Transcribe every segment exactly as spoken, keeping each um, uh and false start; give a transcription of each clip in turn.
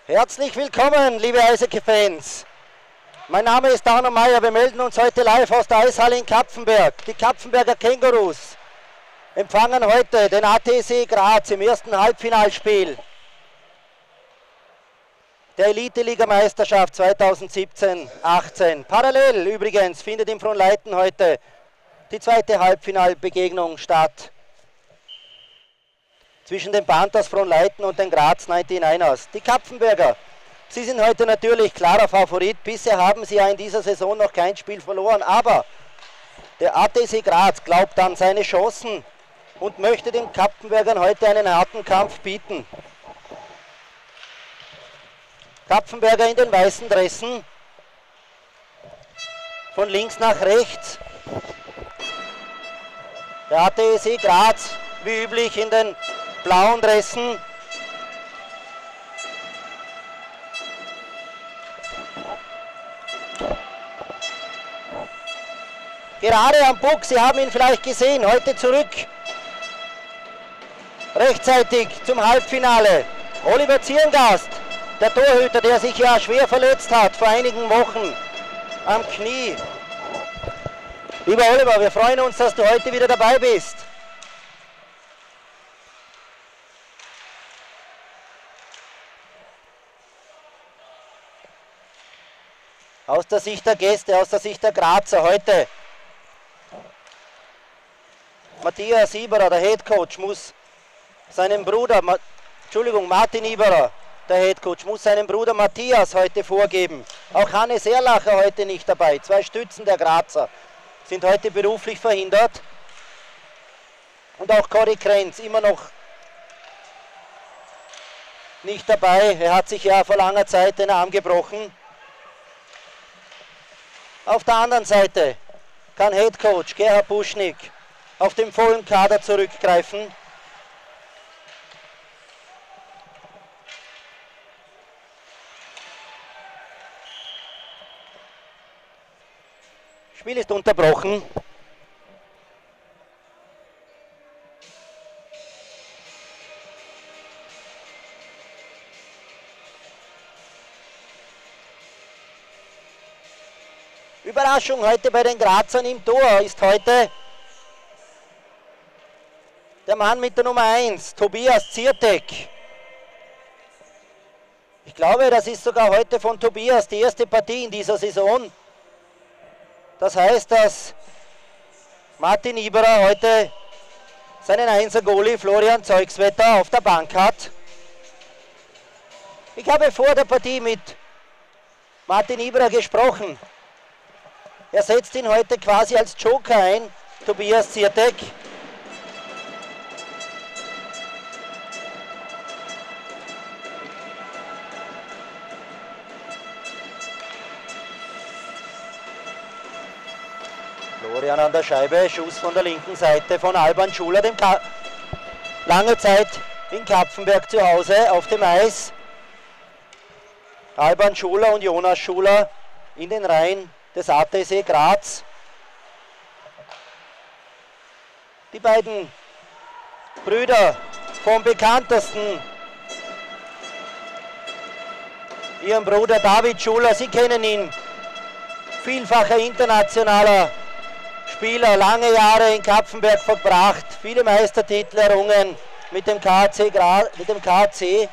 Herzlich willkommen, liebe Eishockey-Fans. Mein Name ist Arno Meier. Wir melden uns heute live aus der Eishalle in Kapfenberg. Die Kapfenberger Kängurus empfangen heute den A T S Graz im ersten Halbfinalspiel der Elite-Liga-Meisterschaft zweitausendsiebzehn achtzehn. Parallel übrigens findet in Frohnleiten heute die zweite Halbfinalbegegnung statt zwischen den Panthers Frohnleiten und den Graz neunundneunzigers. Die Kapfenberger, sie sind heute natürlich klarer Favorit. Bisher haben sie ja in dieser Saison noch kein Spiel verloren, aber der A T S Graz glaubt an seine Chancen und möchte den Kapfenbergern heute einen harten Kampf bieten. Kapfenberger in den weißen Dressen, von links nach rechts. Der A T S Graz, wie üblich, in den blauen Dressen. Gerade am Puck, Sie haben ihn vielleicht gesehen, heute zurück. Rechtzeitig zum Halbfinale. Oliver Zierngast, der Torhüter, der sich ja schwer verletzt hat vor einigen Wochen am Knie. Lieber Oliver, wir freuen uns, dass du heute wieder dabei bist. Aus der Sicht der Gäste, aus der Sicht der Grazer heute. Matthias Iberer, der Headcoach, muss seinem Bruder, Ma Entschuldigung, Martin Iberer, der Headcoach, muss seinem Bruder Matthias heute vorgeben. Auch Hannes Erlacher heute nicht dabei. Zwei Stützen der Grazer sind heute beruflich verhindert. Und auch Cory Krenz immer noch nicht dabei. Er hat sich ja vor langer Zeit den Arm gebrochen. Auf der anderen Seite kann Headcoach Gerhard Buschnick auf den vollen Kader zurückgreifen. Das Spiel ist unterbrochen. Überraschung heute bei den Grazern im Tor ist heute der Mann mit der Nummer eins, Tobias Ziertek. Ich glaube, das ist sogar heute von Tobias die erste Partie in dieser Saison. Das heißt, dass Martin Iberer heute seinen Einser-Goalie Florian Zeugswetter auf der Bank hat. Ich habe vor der Partie mit Martin Iberer gesprochen. Er setzt ihn heute quasi als Joker ein, Tobias Ziertek. Florian an der Scheibe, Schuss von der linken Seite von Alban Schuler, dem Ka lange Zeit in Kapfenberg zu Hause auf dem Eis. Alban Schuler und Jonas Schuler in den Reihen des A T S Graz. Die beiden Brüder vom bekanntesten, ihrem Bruder David Schuler, Sie kennen ihn, vielfacher internationaler Spieler, lange Jahre in Kapfenberg verbracht, viele Meistertitel errungen mit dem K A C Graz, mit dem K A C.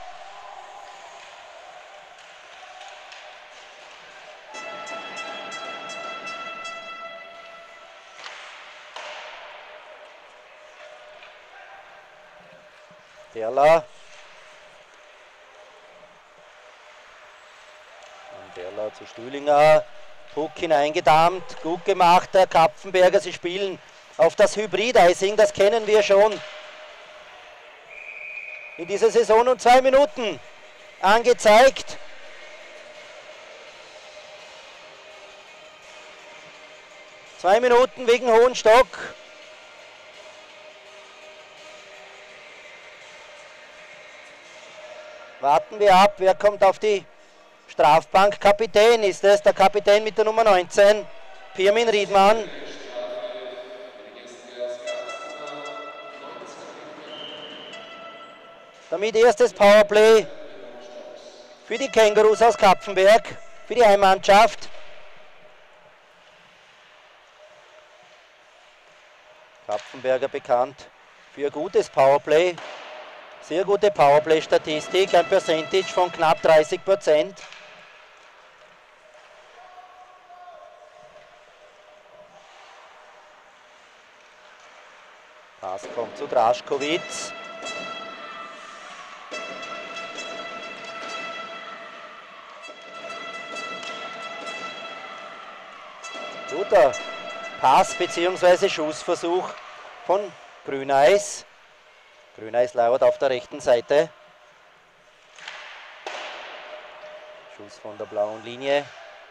Derla. Und Derla zu Stühlinger. Puck hineingedammt. Gut gemacht, der Kapfenberger. Sie spielen auf das Hybrid-Icing, das kennen wir schon in dieser Saison. Und zwei Minuten angezeigt. Zwei Minuten wegen hohen Stock. Warten wir ab, wer kommt auf die Strafbank. Kapitän ist es, der Kapitän mit der Nummer neunzehn, Pirmin Riedmann. Damit erstes Powerplay für die Kängurus aus Kapfenberg, für die Heimmannschaft. Kapfenberger bekannt für gutes Powerplay, sehr gute Powerplay-Statistik, ein Percentage von knapp dreißig Prozent. Pass kommt zu Draškovic. Guter Pass bzw. Schussversuch von Grüneis. Grüneis lauert auf der rechten Seite. Schuss von der blauen Linie.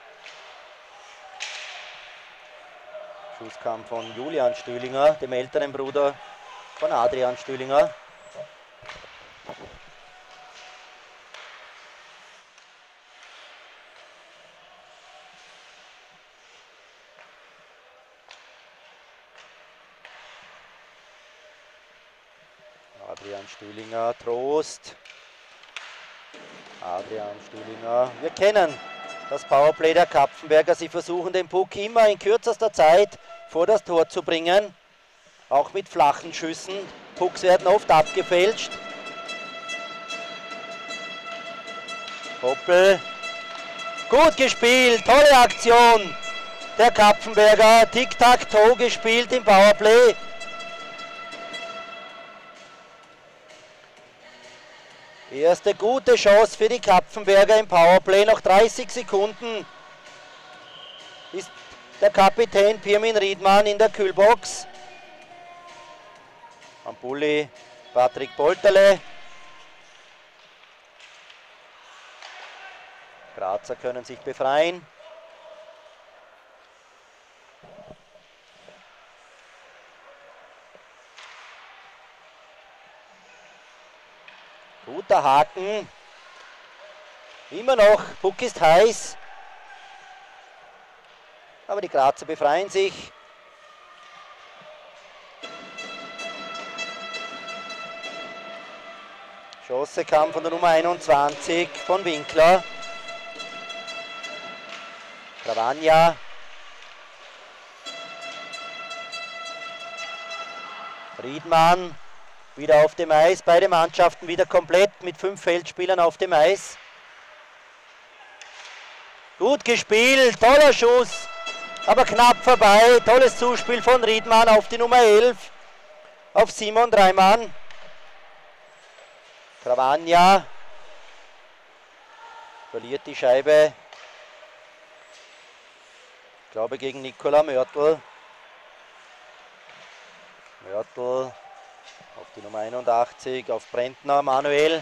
Schuss kam von Julian Stühlinger, dem älteren Bruder von Adrian Stühlinger. Adrian Stühlinger, Trost. Adrian Stühlinger. Wir kennen das Powerplay der Kapfenberger. Sie versuchen den Puck immer in kürzester Zeit vor das Tor zu bringen. Auch mit flachen Schüssen. Pucks werden oft abgefälscht. Hoppel. Gut gespielt, tolle Aktion der Kapfenberger. Tic-Tac-Toe gespielt im Powerplay. Erste gute Chance für die Kapfenberger im Powerplay. Nach dreißig Sekunden ist der Kapitän Pirmin Riedmann in der Kühlbox. Am Bulli Patrick Polterle. Grazer können sich befreien. Guter Haken. Immer noch, Puck ist heiß. Aber die Grazer befreien sich. Chance kam von der Nummer einundzwanzig von Winkler. Travagna. Riedmann. Wieder auf dem Eis, beide Mannschaften wieder komplett mit fünf Feldspielern auf dem Eis. Gut gespielt, toller Schuss, aber knapp vorbei. Tolles Zuspiel von Riedmann auf die Nummer elf, auf Simon Dreimann. Travagna verliert die Scheibe, ich glaube gegen Nikola Mörtel. Mörtel auf die Nummer einundachtzig, auf Brentner, Manuel.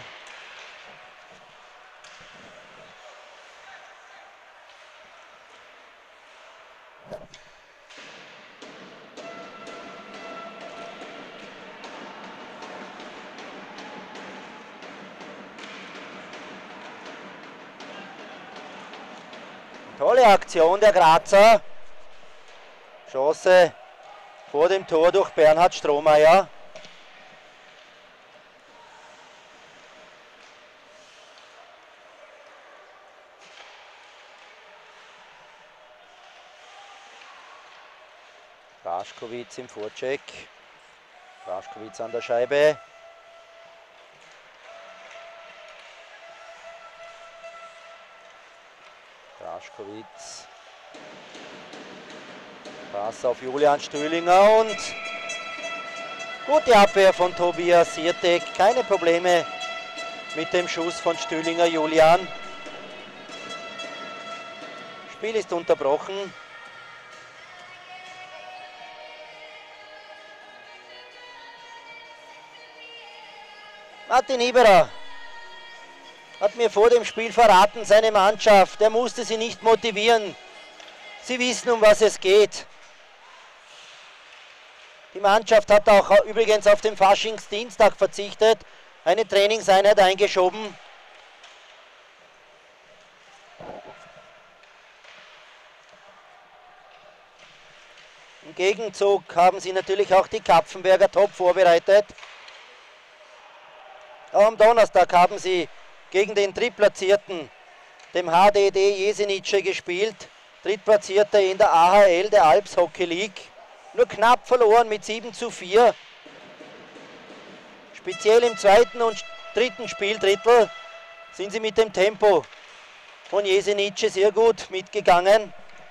Tolle Aktion der Grazer. Chance vor dem Tor durch Bernhard Strohmeier. Draškovic im Vorcheck. Draškovic an der Scheibe. Draškovic. Pass auf Julian Stühlinger und gute Abwehr von Tobias Siertek. Keine Probleme mit dem Schuss von Stühlinger Julian. Spiel ist unterbrochen. Martin Iberer hat mir vor dem Spiel verraten, seine Mannschaft, er musste sie nicht motivieren. Sie wissen, um was es geht. Die Mannschaft hat auch übrigens auf den Faschingsdienstag verzichtet, eine Trainingseinheit eingeschoben. Im Gegenzug haben sie natürlich auch die Kapfenberger top vorbereitet. Am Donnerstag haben sie gegen den drittplatzierten dem H D D Jesenice gespielt. Drittplatzierter in der A H L, der Alps Hockey League. Nur knapp verloren mit sieben zu vier. Speziell im zweiten und dritten Spieldrittel sind sie mit dem Tempo von Jesenice sehr gut mitgegangen.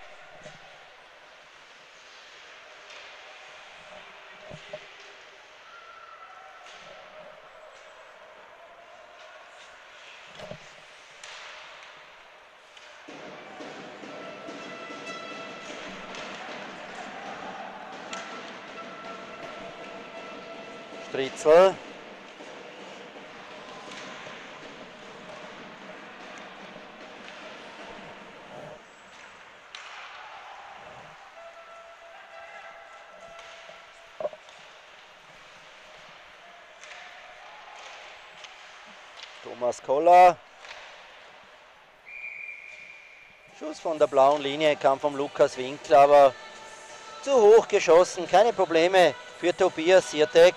Stritzel. Thomas Koller. Schuss von der blauen Linie kam vom Lukas Winkler, aber zu hoch geschossen. Keine Probleme für Tobias Siertek.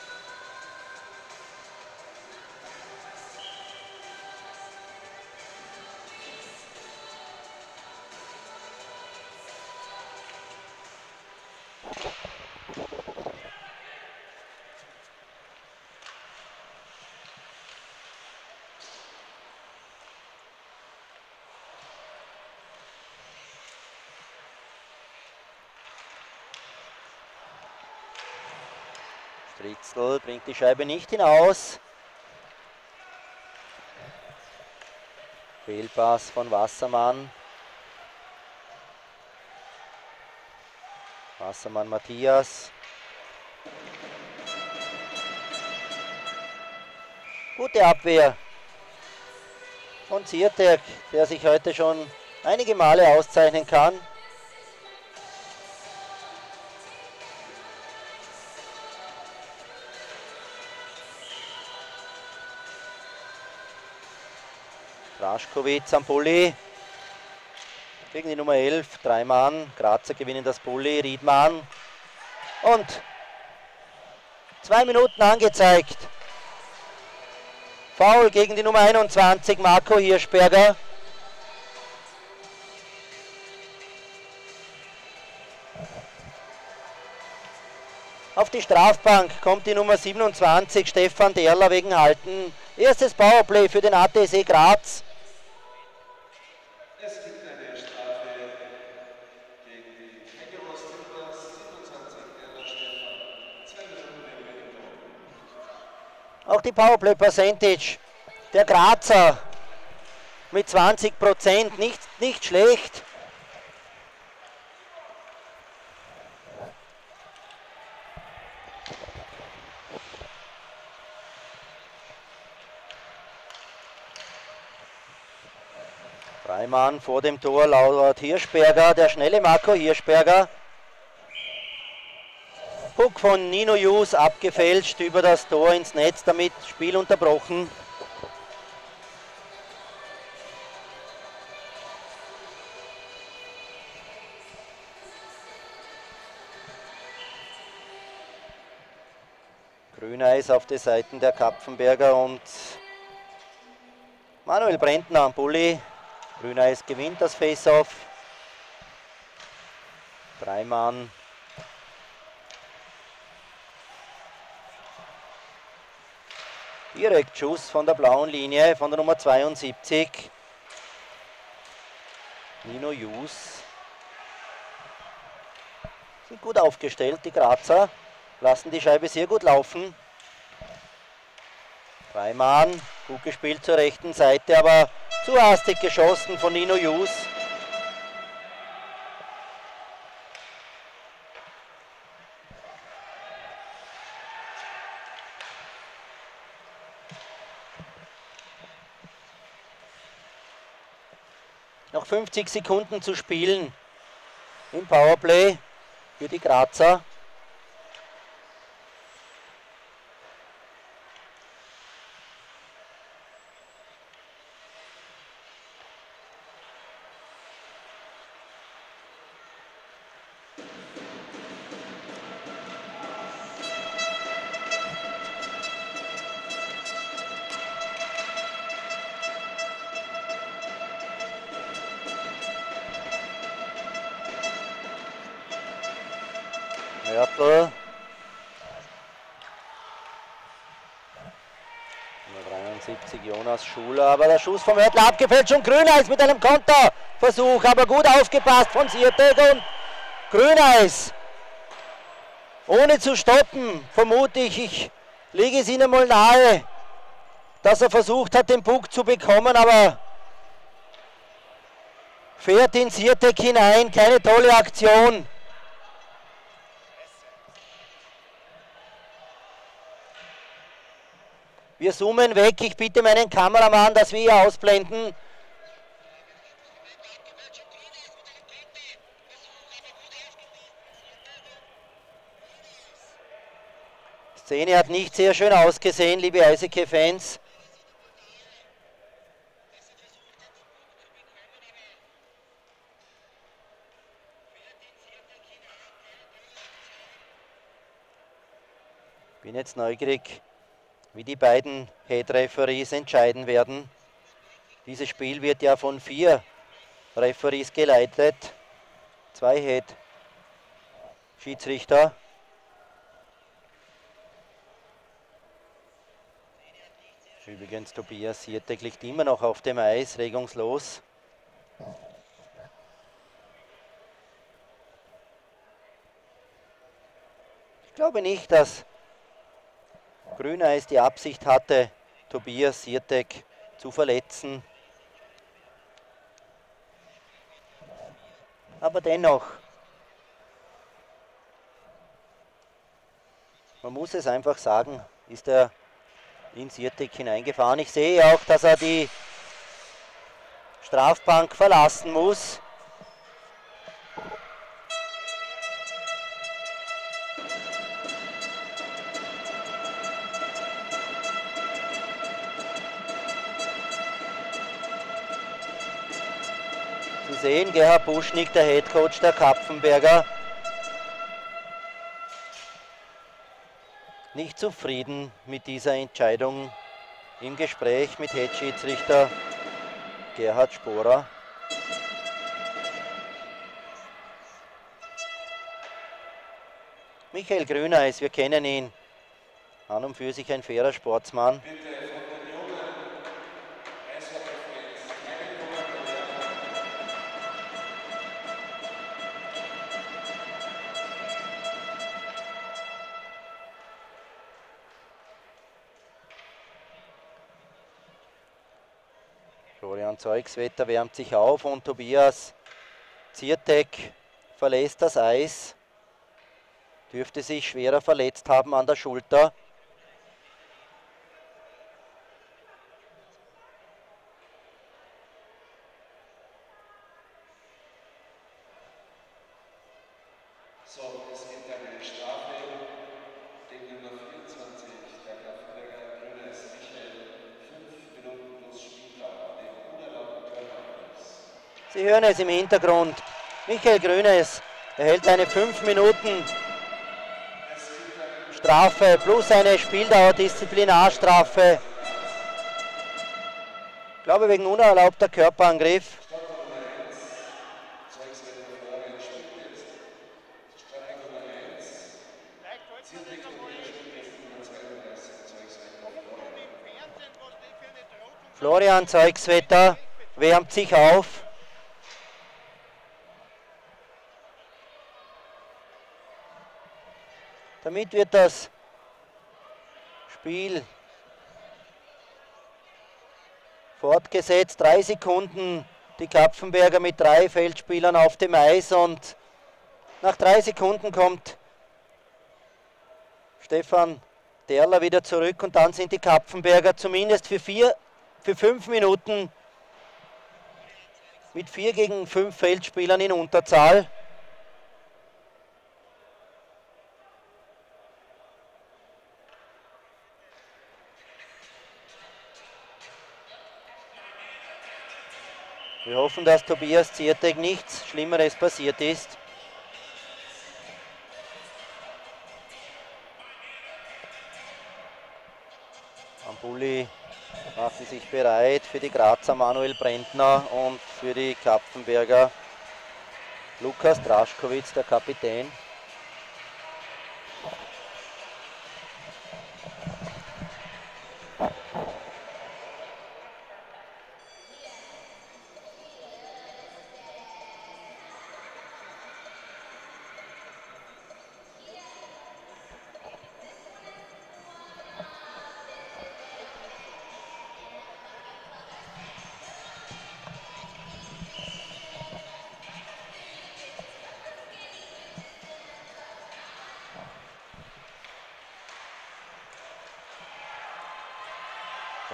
Stritzel bringt die Scheibe nicht hinaus. Fehlpass von Wassermann. Wassermann Matthias. Gute Abwehr von Siertek, der sich heute schon einige Male auszeichnen kann. Raschkowitz am Bulli gegen die Nummer elf, drei Mann. Grazer gewinnen das Bulli, Riedmann. Und zwei Minuten angezeigt. Foul gegen die Nummer einundzwanzig, Marco Hirschberger. Auf die Strafbank kommt die Nummer siebenundzwanzig, Stefan Derler wegen Halten. Erstes Powerplay für den A T S E Graz. Es gibt eine Strafe gegen die Hecke-Rostocker, siebenundzwanzig, Derler Stefan, zwei Minuten. Auch die Powerplay Percentage der Grazer mit zwanzig Prozent, nicht, nicht schlecht. Mann vor dem Tor laut Hirschberger, der schnelle Marco Hirschberger. Puck von Nino Jus abgefälscht über das Tor ins Netz, damit Spiel unterbrochen. Grüneis auf die Seiten der Kapfenberger und Manuel Brentner am Bulli. Grüneis gewinnt das Face-Off. Drei Mann. Direkt Schuss von der blauen Linie von der Nummer zweiundsiebzig. Nino Jus. Sind gut aufgestellt, die Grazer. Lassen die Scheibe sehr gut laufen. Drei Mann. Gut gespielt zur rechten Seite, aber zu hastig geschossen von Nino Jus. Noch fünfzig Sekunden zu spielen im Powerplay für die Grazer. Mörtel. dreiundsiebzig Jonas Schuler, aber der Schuss vom Mörtel abgefälscht und Grüneis mit einem Konterversuch, aber gut aufgepasst von Siertek und Grüneis. Ohne zu stoppen, vermute ich, ich lege es Ihnen mal nahe, dass er versucht hat, den Puck zu bekommen, aber fährt in Siertek hinein, keine tolle Aktion. Wir zoomen weg, ich bitte meinen Kameramann, dass wir hier ausblenden. Die Szene hat nicht sehr schön ausgesehen, liebe Eishockey-Fans. Bin jetzt neugierig, wie die beiden Head-Referees entscheiden werden. Dieses Spiel wird ja von vier Referees geleitet. Zwei Head-Schiedsrichter. Übrigens, Tobias Siertek liegt immer noch auf dem Eis, regungslos. Ich glaube nicht, dass Grüneis die Absicht hatte, Tobias Siertek zu verletzen. Aber dennoch, man muss es einfach sagen, ist er in Siertek hineingefahren. Ich sehe auch, dass er die Strafbank verlassen muss. Sie sehen, Gerhard Buschnick, der Headcoach der Kapfenberger, nicht zufrieden mit dieser Entscheidung, im Gespräch mit Head-Schiedsrichter Gerhard Sporer. Michael Grüneis, wir kennen ihn, an und für sich ein fairer Sportsmann. Florian Zeugswetter wärmt sich auf und Tobias Siertek verlässt das Eis. Dürfte sich schwerer verletzt haben an der Schulter. So, es gibt eine Strafe gegen Nummer vierundzwanzig, der Kapfenberger Grüneis Michael, fünf Minuten plus Spieldauer, den unerlaubten Körperabschluss. Sie hören es im Hintergrund. Michael Grüneis erhält eine fünf Minuten Strafe plus eine Spieldauer Disziplinarstrafe. Ich glaube wegen unerlaubter Körperangriff. Florian Zeugswetter wärmt sich auf. Damit wird das Spiel fortgesetzt. Drei Sekunden die Kapfenberger mit drei Feldspielern auf dem Eis und nach drei Sekunden kommt Stefan Derler wieder zurück und dann sind die Kapfenberger zumindest für, vier, für fünf Minuten mit vier gegen fünf Feldspielern in Unterzahl. Wir hoffen, dass Tobias Siertek nichts Schlimmeres passiert ist. Am Bulli machen sich bereit für die Grazer Manuel Brentner und für die Kapfenberger Lukas Draškovic, der Kapitän.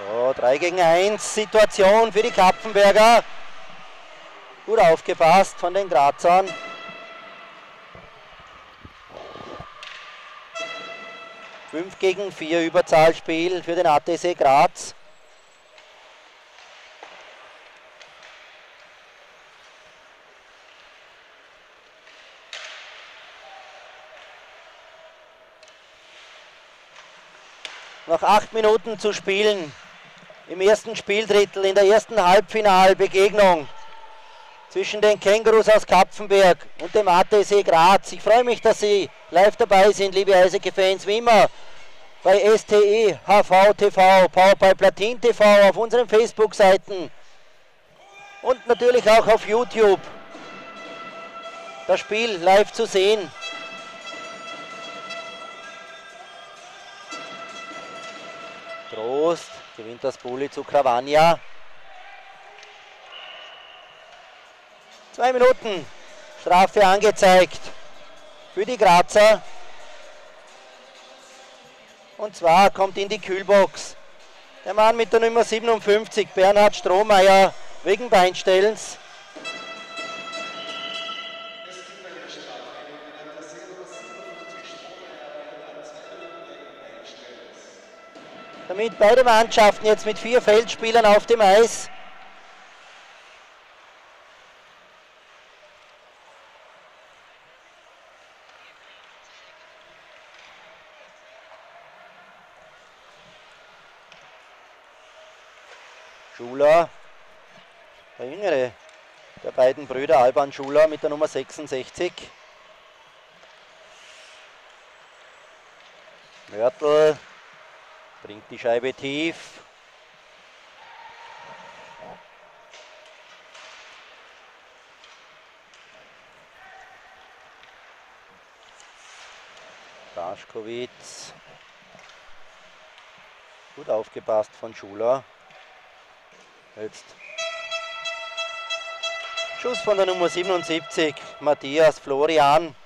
So, drei gegen eins Situation für die Kapfenberger. Gut aufgepasst von den Grazern. fünf gegen vier Überzahlspiel für den A T C Graz. Noch acht Minuten zu spielen im ersten Spieldrittel, in der ersten Halbfinalbegegnung zwischen den Kängurus aus Kapfenberg und dem A T C Graz. Ich freue mich, dass Sie live dabei sind, liebe Eishockey-Fans, wie immer bei S T E, H V T V, Powerplay Platin T V, auf unseren Facebook-Seiten und natürlich auch auf YouTube. Das Spiel live zu sehen. Trost gewinnt das Bulli zu Kravania. Zwei Minuten Strafe angezeigt für die Grazer. Und zwar kommt in die Kühlbox der Mann mit der Nummer siebenundfünfzig, Bernhard Strohmeier, wegen Beinstellens. Damit beide Mannschaften jetzt mit vier Feldspielern auf dem Eis. Schuler, der jüngere der beiden Brüder, Alban Schuler mit der Nummer sechsundsechzig. Mörtel bringt die Scheibe tief. Daschkowitz. Gut aufgepasst von Schuler. Jetzt Schuss von der Nummer siebenundsiebzig, Matthias Florian.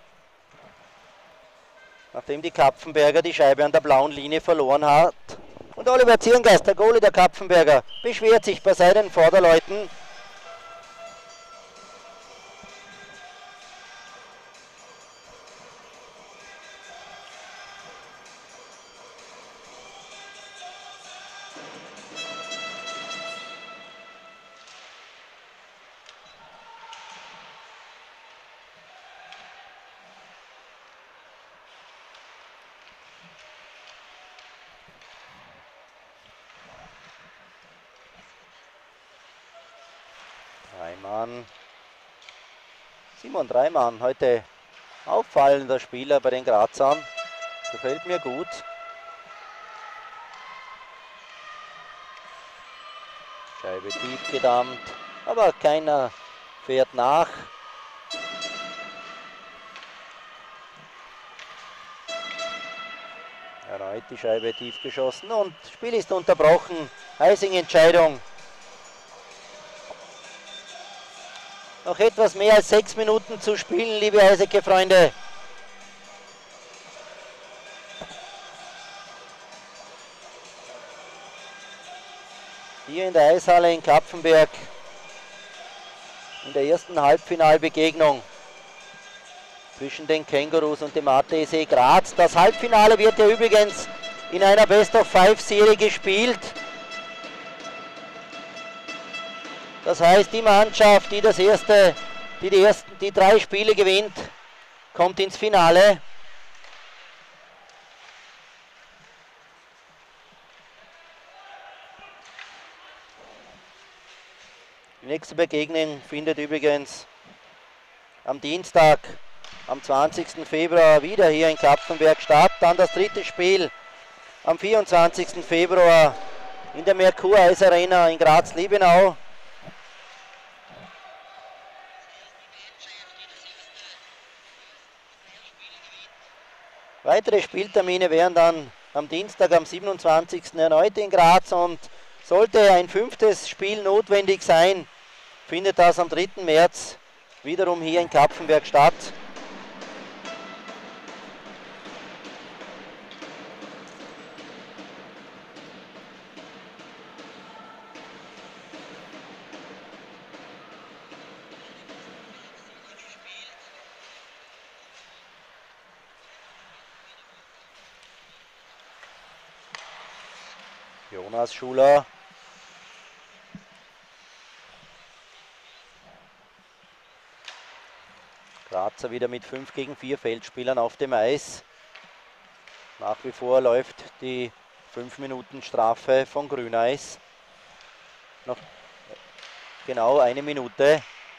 Nachdem die Kapfenberger die Scheibe an der blauen Linie verloren hat. Und Oliver Zierngast, der Goalie der Kapfenberger, beschwert sich bei seinen Vorderleuten. Dreimann. Simon Dreimann, heute auffallender Spieler bei den Grazern. Gefällt mir gut. Scheibe tief gedammt, aber keiner fährt nach. Erneut die Scheibe tief geschossen und das Spiel ist unterbrochen. Icing-Entscheidung. Noch etwas mehr als sechs Minuten zu spielen, liebe Eishockey-Freunde. Hier in der Eishalle in Kapfenberg. In der ersten Halbfinalbegegnung zwischen den Kängurus und dem A T C Graz. Das Halbfinale wird ja übrigens in einer Best-of-Five-Serie gespielt. Das heißt, die Mannschaft, die das erste, die, die ersten, die drei Spiele gewinnt, kommt ins Finale. Die nächste Begegnung findet übrigens am Dienstag, am zwanzigsten Februar wieder hier in Kapfenberg statt. Dann das dritte Spiel am vierundzwanzigsten Februar in der Merkur Eis Arena in Graz-Liebenau. Weitere Spieltermine wären dann am Dienstag, am siebenundzwanzigsten erneut in Graz, und sollte ein fünftes Spiel notwendig sein, findet das am dritten März wiederum hier in Kapfenberg statt. Jonas Schuler. Grazer wieder mit fünf gegen vier Feldspielern auf dem Eis. Nach wie vor läuft die fünf Minuten Strafe von Grüneis. Noch genau eine Minute.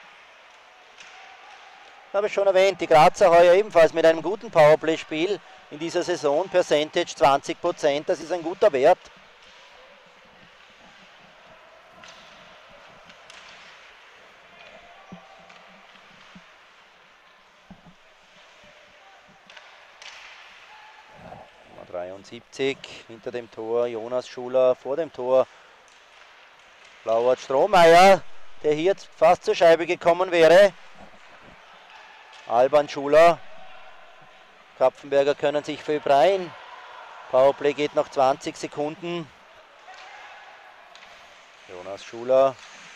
Ich habe schon erwähnt, die Grazer heuer ebenfalls mit einem guten Powerplay-Spiel in dieser Saison. Percentage zwanzig Prozent, das ist ein guter Wert. dreiundsiebzig hinter dem Tor, Jonas Schuler vor dem Tor. Lauert Strohmeier, der hier fast zur Scheibe gekommen wäre. Alban Schuler. Kapfenberger können sich befreien. Powerplay geht noch zwanzig Sekunden. Jonas Schuler.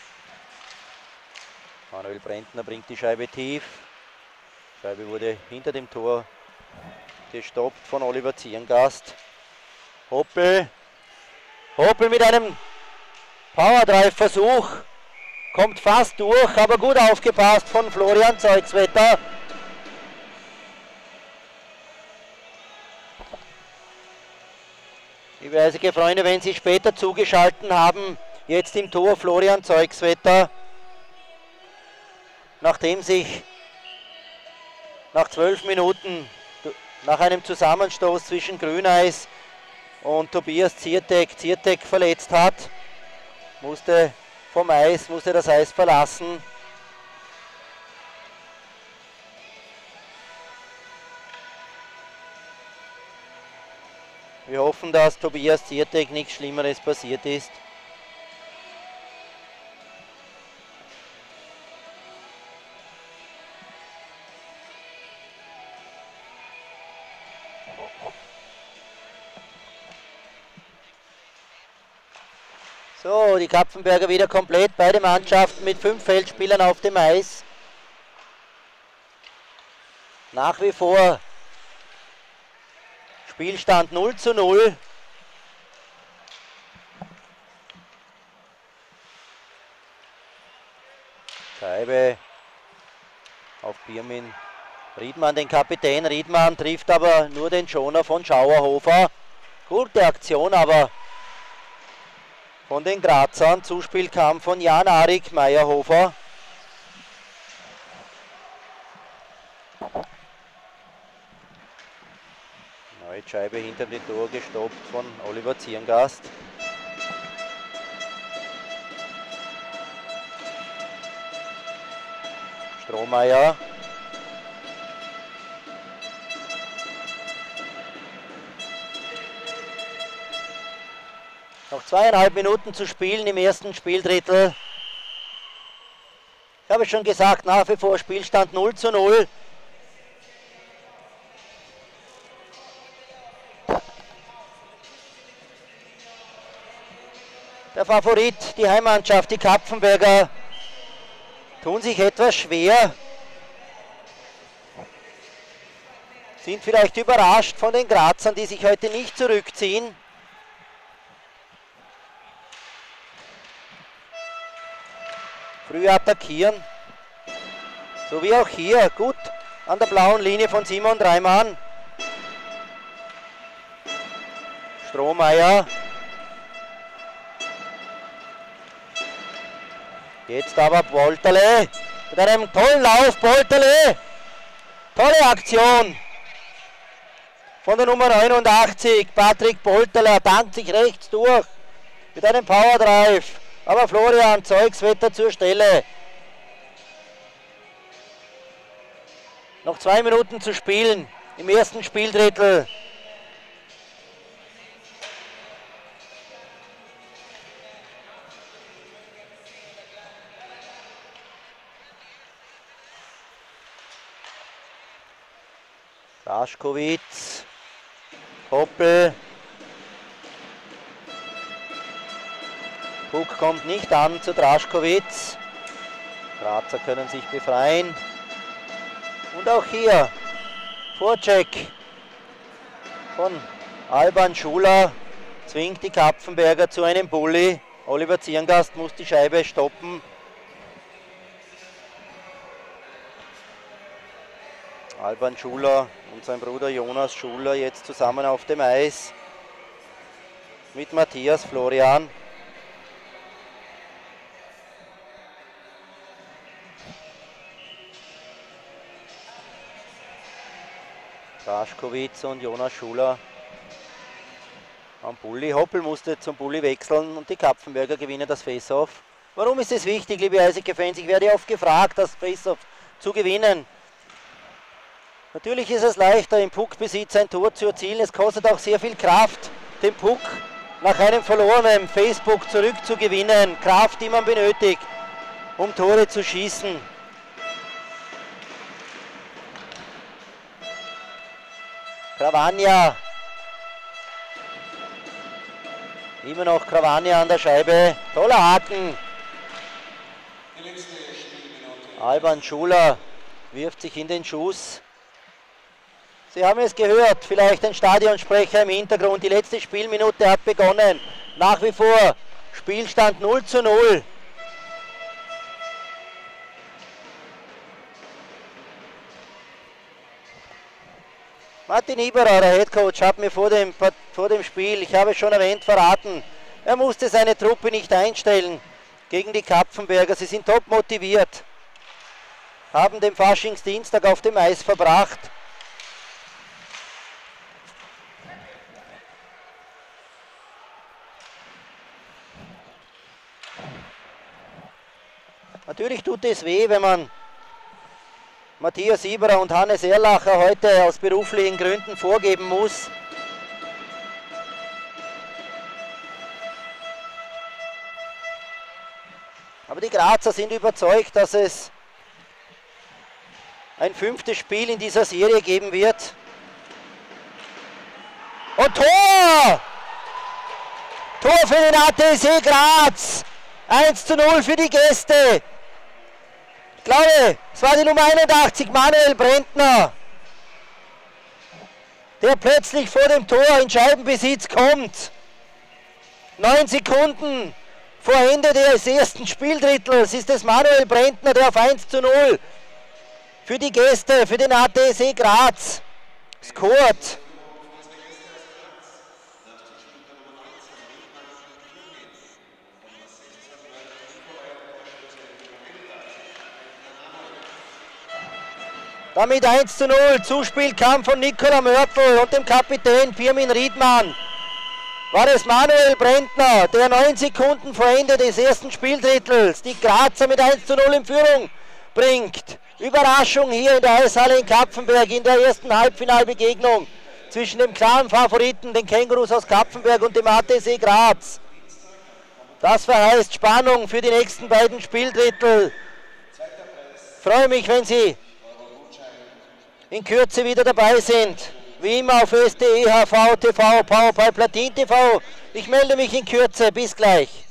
Manuel Brentner bringt die Scheibe tief. Die Scheibe wurde hinter dem Tor gestoppt von Oliver Zierngast. Hoppel. Hoppel mit einem Power-Drive-Versuch. Kommt fast durch, aber gut aufgepasst von Florian Zeugswetter. Liebe Eishockey-Freunde, wenn Sie später zugeschaltet haben, jetzt im Tor Florian Zeugswetter. Nachdem sich nach zwölf Minuten nach einem Zusammenstoß zwischen Grüneis und Tobias Ziertek, Ziertek verletzt hat, musste vom Eis, musste das Eis verlassen. Wir hoffen, dass Tobias Ziertek nichts Schlimmeres passiert ist. So, die Kapfenberger wieder komplett, beide Mannschaften mit fünf Feldspielern auf dem Eis. Nach wie vor Spielstand null zu null. Scheibe auf Birmin. Riedmann, den Kapitän. Riedmann trifft aber nur den Schoner von Schauerhofer. Gute Aktion, aber von den Grazern. Zuspiel kam von Jan-Arik Meyerhofer. Neue Scheibe hinter dem Tor gestoppt von Oliver Zierngast. Strohmeier. Noch zweieinhalb Minuten zu spielen im ersten Spieldrittel. Ich habe schon gesagt, nach wie vor Spielstand null zu null. Der Favorit, die Heimmannschaft, die Kapfenberger, tun sich etwas schwer. Sind vielleicht überrascht von den Grazern, die sich heute nicht zurückziehen. Früh attackieren. So wie auch hier. Gut an der blauen Linie von Simon Dreimann. Strohmeier. Jetzt aber Polterle. Mit einem tollen Lauf. Polterle. Tolle Aktion. Von der Nummer neunundachtzig. Patrick Polterle tankt sich rechts durch. Mit einem Power Drive. Aber Florian Zeugswetter zur Stelle. Noch zwei Minuten zu spielen im ersten Spieldrittel. Raschkowitz, Hoppel. Puck kommt nicht an zu Draschkowitz. Grazer können sich befreien. Und auch hier Vorcheck von Alban Schuler. zwingt die Kapfenberger zu einem Bulli. Oliver Zierngast muss die Scheibe stoppen. Alban Schuler und sein Bruder Jonas Schuler jetzt zusammen auf dem Eis mit Matthias Florian. Raschkowitz und Jonas Schuler am Bulli. Hoppel musste zum Bulli wechseln und die Kapfenberger gewinnen das Face-Off. Warum ist es wichtig, liebe Eishockey-Fans? Ich werde oft gefragt, das Face-Off zu gewinnen. Natürlich ist es leichter, im Puckbesitz ein Tor zu erzielen. Es kostet auch sehr viel Kraft, den Puck nach einem verlorenen Facebook zurückzugewinnen. Kraft, die man benötigt, um Tore zu schießen. Cravagna. Immer noch Cravagna an der Scheibe. Toller Haken. Alban Schuler wirft sich in den Schuss. Sie haben es gehört, vielleicht ein Stadionsprecher im Hintergrund. Die letzte Spielminute hat begonnen. Nach wie vor Spielstand null zu null. Martin Iberer, der Headcoach, hat mir vor dem, vor dem Spiel, ich habe es schon erwähnt, verraten, er musste seine Truppe nicht einstellen gegen die Kapfenberger. Sie sind top motiviert, haben den Faschingsdienstag auf dem Eis verbracht. Natürlich tut es weh, wenn man Matthias Iberer und Hannes Erlacher heute aus beruflichen Gründen vorgeben muss. Aber die Grazer sind überzeugt, dass es ein fünftes Spiel in dieser Serie geben wird. Und Tor! Tor für den A T S C Graz! eins zu null für die Gäste. Ich glaube, es war die Nummer einundachtzig, Manuel Brentner, der plötzlich vor dem Tor in Scheibenbesitz kommt. Neun Sekunden vor Ende des ersten Spieldrittels ist es Manuel Brentner, der auf eins zu null für die Gäste, für den A T S C Graz scoret. Damit eins zu null, Zuspielkampf von Nikola Mörtel und dem Kapitän Pirmin Riedmann. War es Manuel Brentner, der neun Sekunden vor Ende des ersten Spieldrittels die Grazer mit eins zu null in Führung bringt. Überraschung hier in der Eishalle in Kapfenberg in der ersten Halbfinalbegegnung zwischen dem klaren Favoriten, den Kängurus aus Kapfenberg, und dem A T S C Graz. Das verheißt Spannung für die nächsten beiden Spieldrittel. Ich freue mich, wenn Sie in Kürze wieder dabei sind. Wie immer auf S T E H V T V, Powerplay Platin T V. Ich melde mich in Kürze. Bis gleich.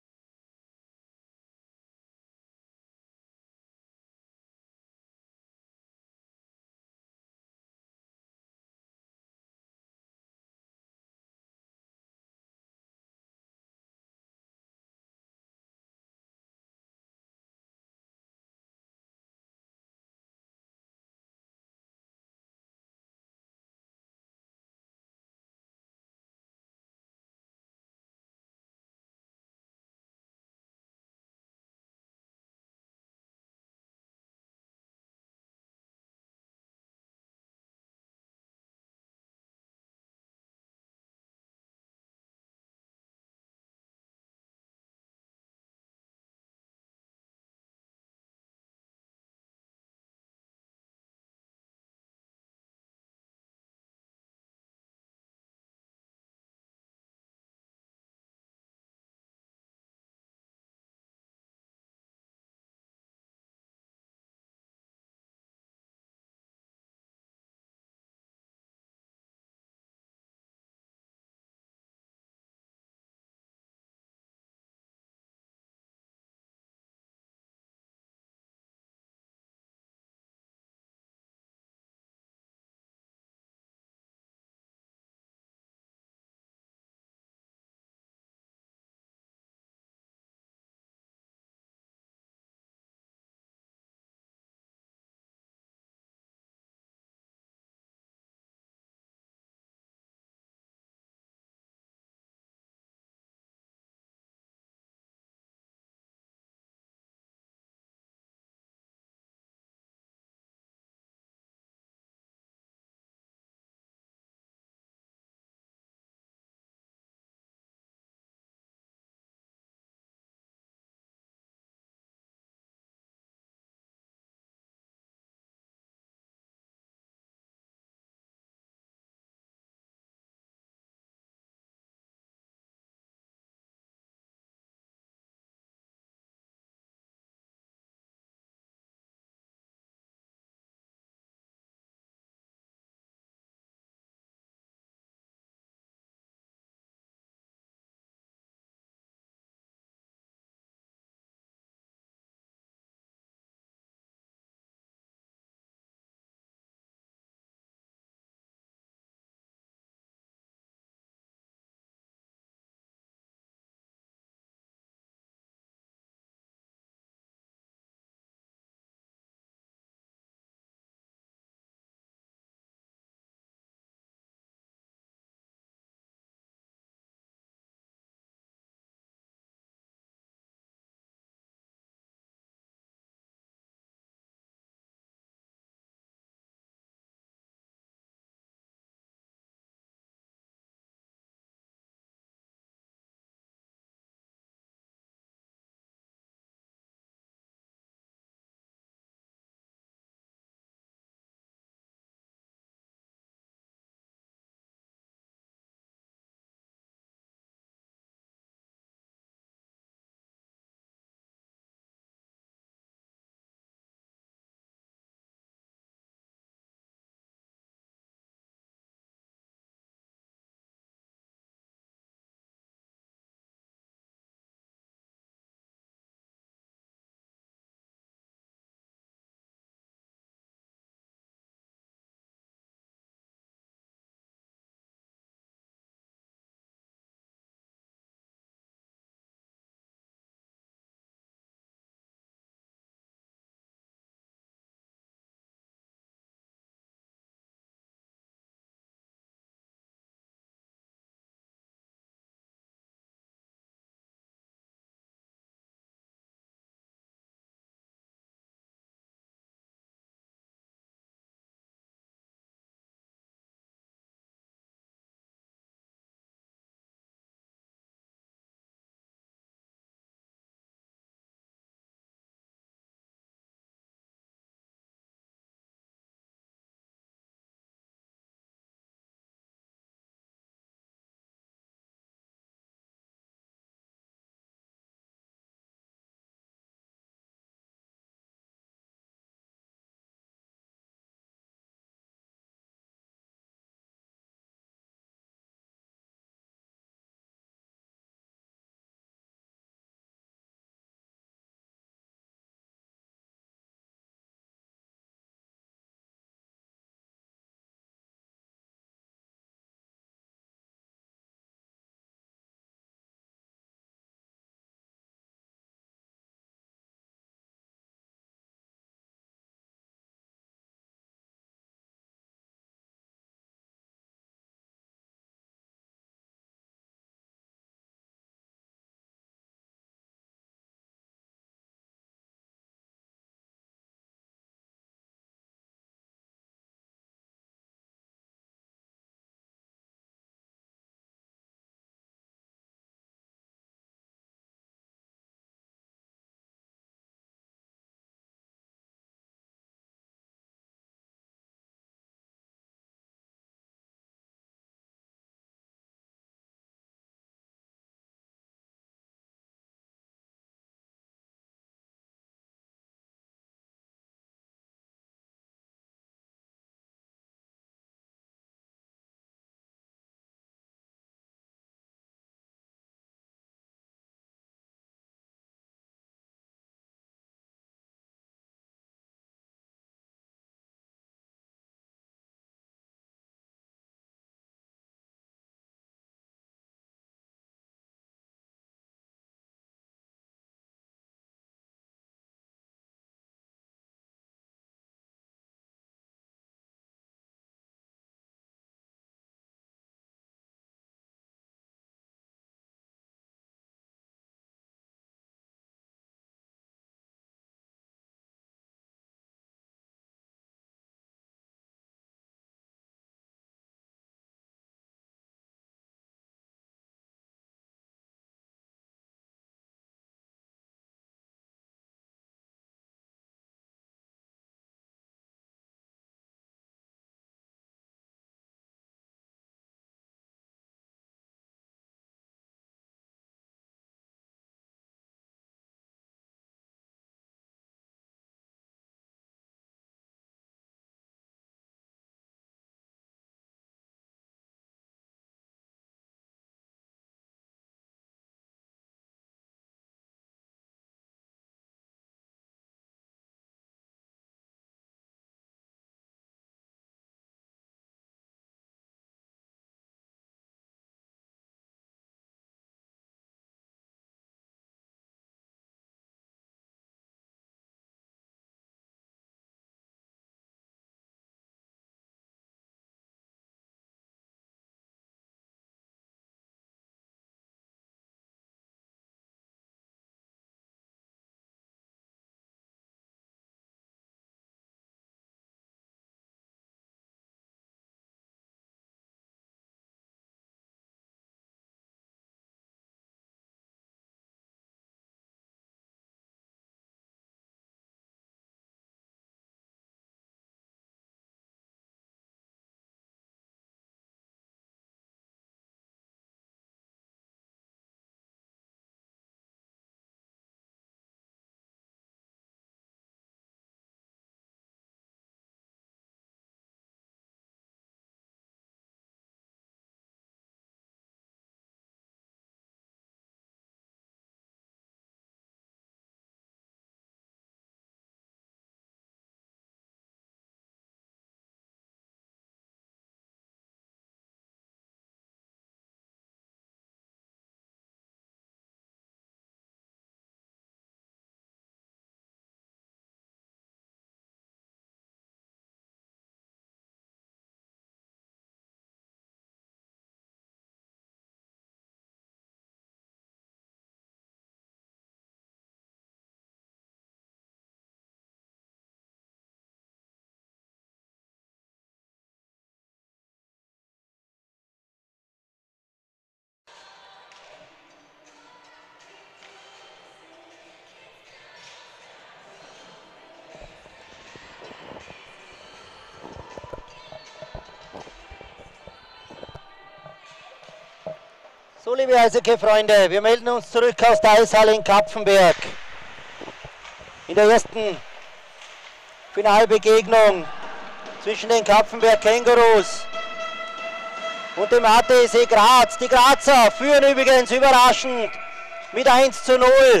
So, liebe Eishockey-Freunde, wir melden uns zurück aus der Eishalle in Kapfenberg. In der ersten Finalbegegnung zwischen den Kapfenberg Kängurus und dem A T S C Graz. Die Grazer führen übrigens überraschend mit eins zu null.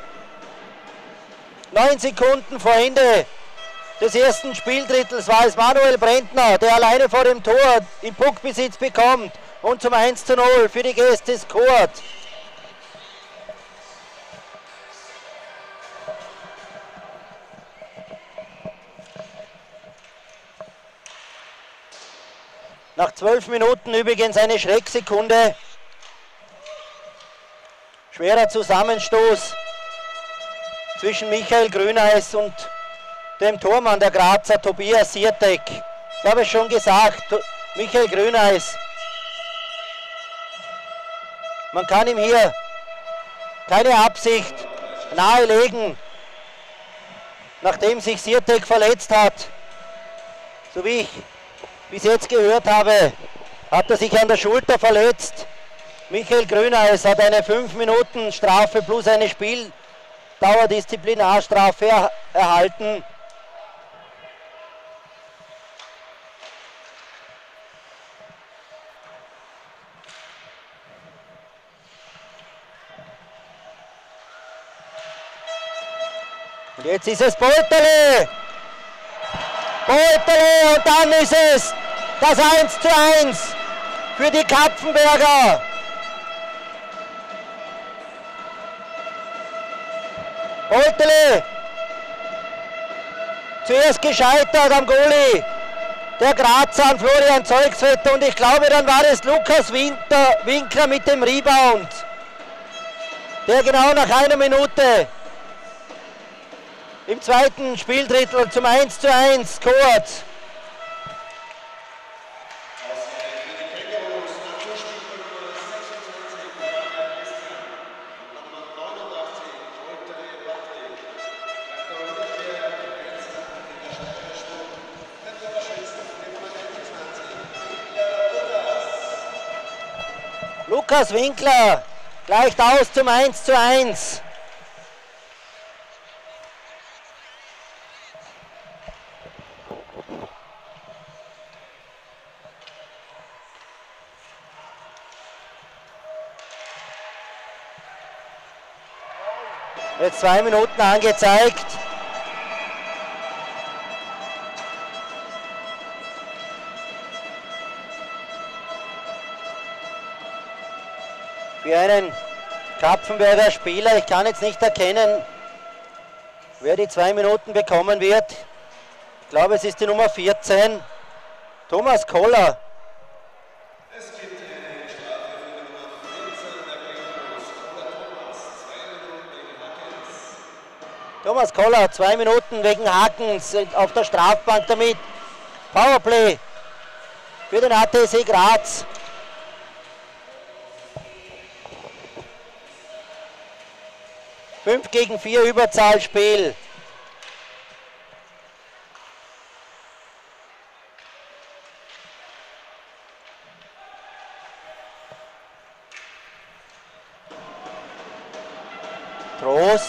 Neun Sekunden vor Ende des ersten Spieldrittels war es Manuel Brentner, der alleine vor dem Tor in Puckbesitz bekommt und zum eins zu null für die Gäste scored. Nach zwölf Minuten übrigens eine Schrecksekunde. Schwerer Zusammenstoß zwischen Michael Grüneis und dem Tormann der Grazer, Tobias Siertek. Ich habe es schon gesagt, Michael Grüneis. Man kann ihm hier keine Absicht nahelegen, nachdem sich Siertek verletzt hat. So wie ich bis jetzt gehört habe, hat er sich an der Schulter verletzt. Michael Grüneis hat eine fünf Minuten Strafe plus eine Spieldauerdisziplinarstrafe er erhalten. Und jetzt ist es Beuterle. Beuterle und dann ist es das eins zu eins für die Kapfenberger. Beuterle zuerst gescheitert am Goalie der Grazer, an Florian Zeugswetter, und ich glaube, dann war es Lukas Winter, Winkler mit dem Rebound, der genau nach einer Minute im zweiten Spieldrittel zum eins zu eins scored. Lukas Winkler gleicht aus zum eins zu eins. Jetzt zwei Minuten angezeigt. Für einen Kapfenberger Spieler, ich kann jetzt nicht erkennen, wer die zwei Minuten bekommen wird. Ich glaube, es ist die Nummer vierzehn, Thomas Koller. Es gibt eine Strafe für die Nummer vierzehn der Kängurus, Thomas, zwei Minuten wegen Hakens. Thomas Koller, zwei Minuten wegen Hakens auf der Strafbank, damit Powerplay für den A T S C Graz. fünf gegen vier Überzahlspiel. Trost.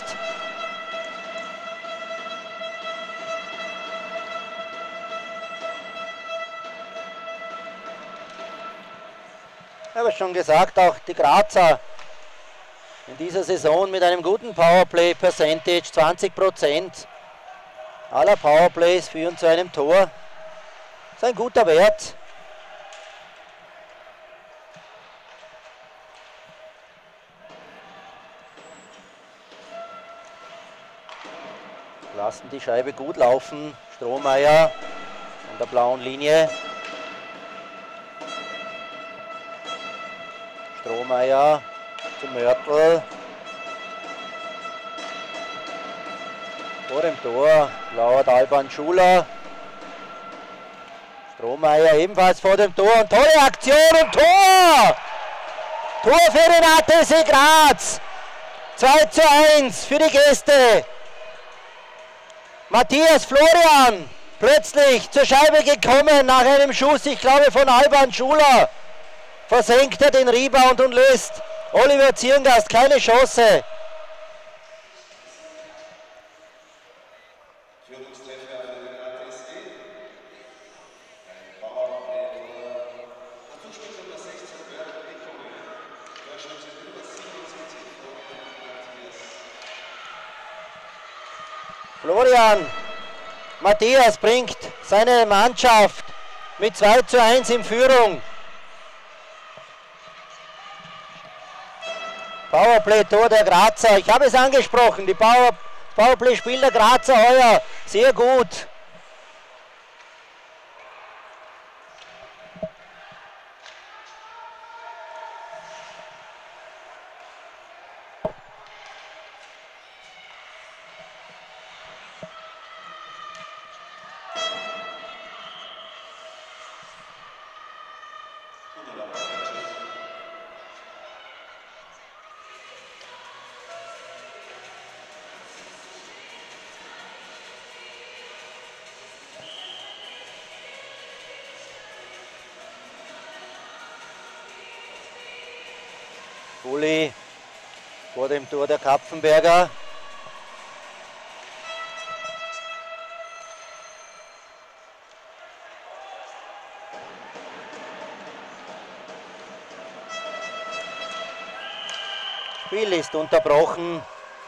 Ich habe schon gesagt, auch die Grazer in dieser Saison mit einem guten Powerplay-Percentage, zwanzig Prozent aller Powerplays führen zu einem Tor. Das ist ein guter Wert. Lassen die Scheibe gut laufen. Strohmeier an der blauen Linie. Strohmeier zum Mörtel. Vor dem Tor lauert Alban Schuler. Strohmeier ebenfalls vor dem Tor und tolle Aktion und Tor! Tor für den A T S C Graz. zwei zu eins für die Gäste. Matthias Florian plötzlich zur Scheibe gekommen nach einem Schuss, ich glaube von Alban Schuler. versenkt er den Rebound und löst Oliver Zierngast keine Chance. Florian Matthias bringt seine Mannschaft mit zwei zu eins in Führung. Powerplay-Tor der Grazer. Ich habe es angesprochen, die Power, Powerplay-Spiel der Grazer heuer sehr gut. Bulli vor dem Tor der Kapfenberger. Spiel ist unterbrochen.